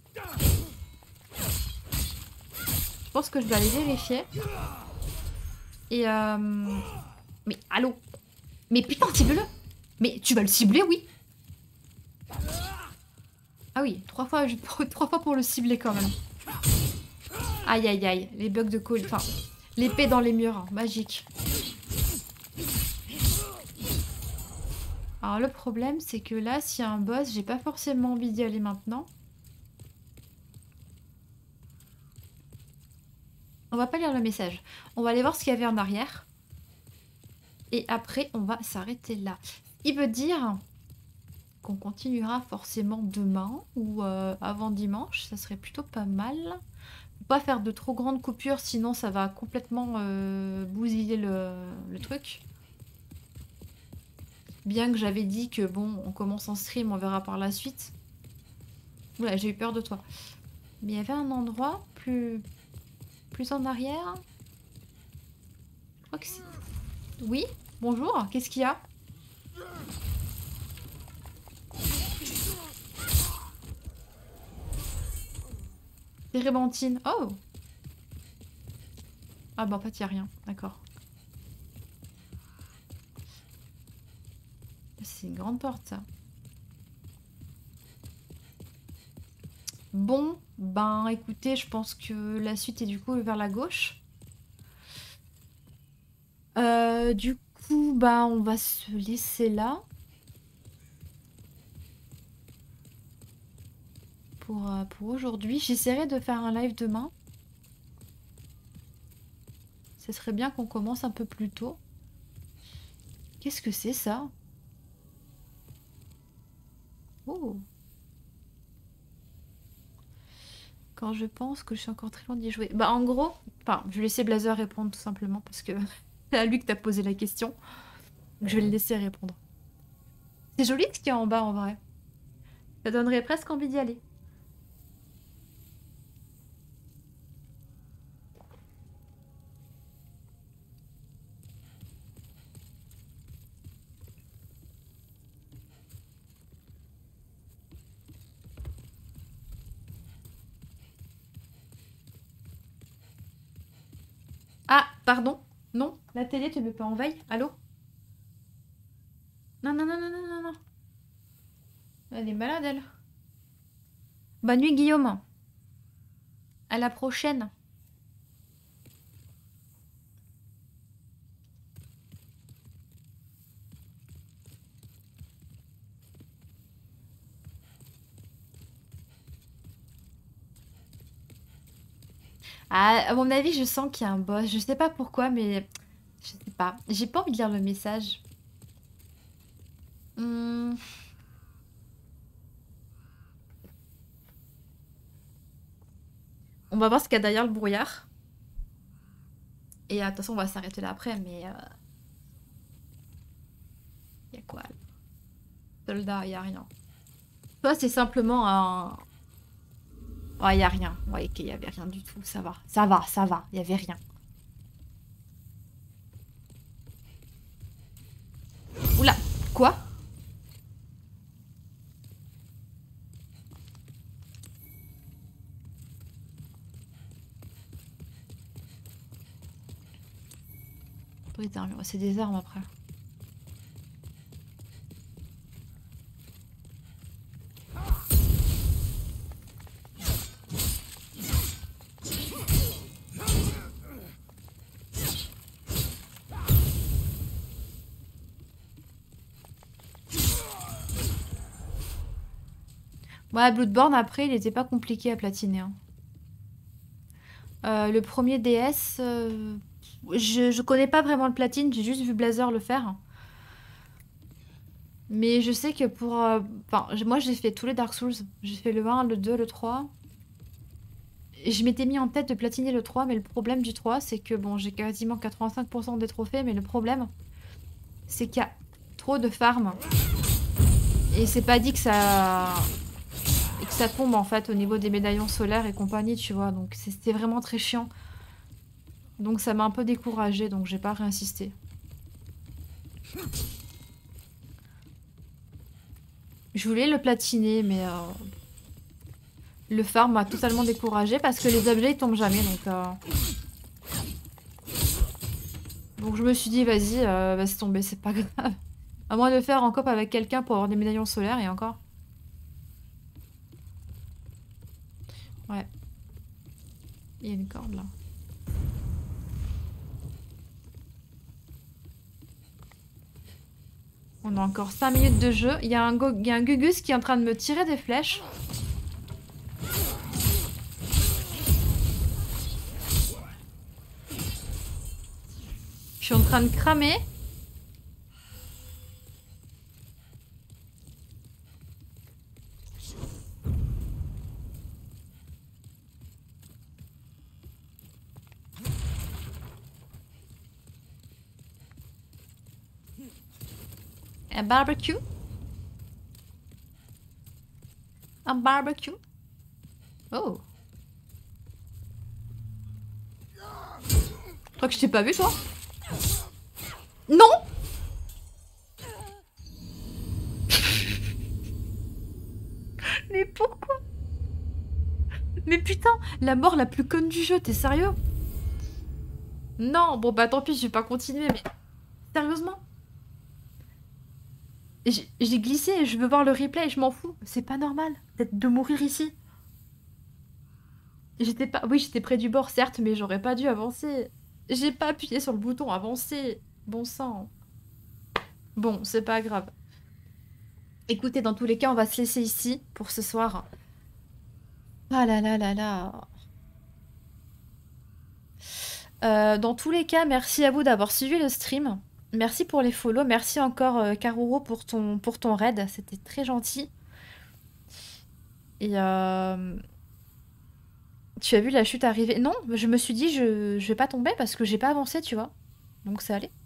Je pense que je dois aller vérifier. Et mais, allô? Mais putain, cible-le! Mais tu vas le cibler, oui? Ah oui, 3 fois pour le cibler, quand même. Aïe, aïe, aïe. Les bugs de colis... Enfin, l'épée dans les murs, hein, magique. Alors le problème, c'est que là, s'il y a un boss, j'ai pas forcément envie d'y aller maintenant. On va pas lire le message. On va aller voir ce qu'il y avait en arrière. Et après, on va s'arrêter là. Il veut dire qu'on continuera forcément demain ou avant dimanche. Ça serait plutôt pas mal. Faut pas faire de trop grandes coupures, sinon ça va complètement bousiller le truc. Bien que j'avais dit que bon, on commence en stream, on verra par la suite. Oula, j'ai eu peur de toi. Mais il y avait un endroit plus en arrière. Je crois que c'est... Oui, bonjour, qu'est-ce qu'il y a? Térébenthine. Oh! Ah bah en fait, il n'y a rien, d'accord. C'est une grande porte, ça. Bon, ben écoutez, je pense que la suite est du coup vers la gauche. Du coup, bah on va se laisser là. Pour aujourd'hui. J'essaierai de faire un live demain. Ce serait bien qu'on commence un peu plus tôt. Qu'est-ce que c'est ça? Oh. Quand je pense que je suis encore très loin d'y jouer. Bah en gros, enfin, je vais laisser Blazer répondre tout simplement parce que c'est à lui que t'as posé la question. Je vais le laisser répondre. C'est joli ce qu'il y a en bas en vrai. Ça donnerait presque envie d'y aller. Ah, pardon. Non, la télé, tu ne mets pas en veille. Allô? Non, non, non, non, non, non, non. Elle est malade, elle. Bonne nuit, Guillaume. À la prochaine. Ah, à mon avis, je sens qu'il y a un boss. Je sais pas pourquoi, mais... Je sais pas. J'ai pas envie de lire le message. On va voir ce qu'il y a derrière le brouillard. Et de toute façon, on va s'arrêter là après, mais... Y a quoi? Soldat, y a rien. Toi, c'est simplement un... Oh, y a rien. Ouais, ok, y avait rien du tout. Ça va. Ça va, ça va. Y avait rien. Oula. Quoi? C'est des armes après. Ouais, Bloodborne, après, il était pas compliqué à platiner. Hein. Le premier DS, je connais pas vraiment le platine, j'ai juste vu Blazer le faire. Mais je sais que pour... Enfin, moi, j'ai fait tous les Dark Souls. J'ai fait le 1, le 2, le 3. Et je m'étais mis en tête de platiner le 3, mais le problème du 3, c'est que, bon, j'ai quasiment 85% des trophées, mais le problème, c'est qu'il y a trop de farm. Et c'est pas dit que ça... Et que ça tombe, en fait, au niveau des médaillons solaires et compagnie, tu vois. Donc, c'était vraiment très chiant. Donc, ça m'a un peu découragée, donc j'ai pas réinsisté. Je voulais le platiner, mais... le farm m'a totalement découragée parce que les objets ils tombent jamais, donc je me suis dit vas-y, laisse tomber, c'est pas grave. À moins de le faire en coop avec quelqu'un pour avoir des médaillons solaires et encore. Ouais. Il y a une corde là. On a encore 5 minutes de jeu. Il y a un Gugus qui est en train de me tirer des flèches. Je suis en train de cramer. Un barbecue. Un barbecue. Oh. Je crois que je t'ai pas vu, toi. Non. Mais pourquoi? Mais putain, la mort la plus conne du jeu, t'es sérieux? Non, bon bah tant pis, je vais pas continuer, mais... Sérieusement? J'ai glissé, je veux voir le replay, je m'en fous. C'est pas normal de mourir ici. J'étais pas... Oui, j'étais près du bord, certes, mais j'aurais pas dû avancer. J'ai pas appuyé sur le bouton avancer. Bon sang. Bon, c'est pas grave. Écoutez, dans tous les cas, on va se laisser ici pour ce soir. Ah là là là là. Dans tous les cas, merci à vous d'avoir suivi le stream. Merci pour les follow. Merci encore, Karuro, pour ton raid. C'était très gentil. Et tu as vu la chute arriver? Non, je me suis dit, je vais pas tomber parce que j'ai pas avancé, tu vois. Donc ça allait.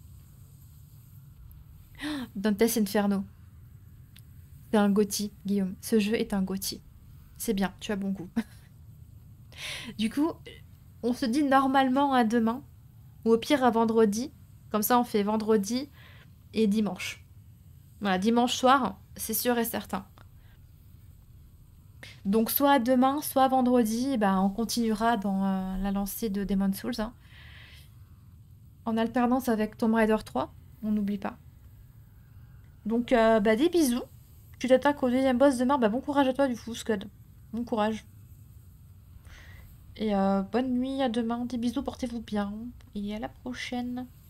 Dante's Inferno. C'est un GOTY, Guillaume. Ce jeu est un GOTY. C'est bien, tu as bon goût. Du coup, on se dit normalement à demain. Ou au pire à vendredi. Comme ça, on fait vendredi et dimanche. Voilà, dimanche soir, c'est sûr et certain. Donc soit demain, soit vendredi, bah, on continuera dans la lancée de Demon's Souls. Hein. En alternance avec Tomb Raider 3, on n'oublie pas. Donc bah, des bisous. Tu t'attaques au deuxième boss demain, bah, bon courage à toi du coup, Scud. Bon courage. Et bonne nuit, à demain. Des bisous, portez-vous bien. Et à la prochaine.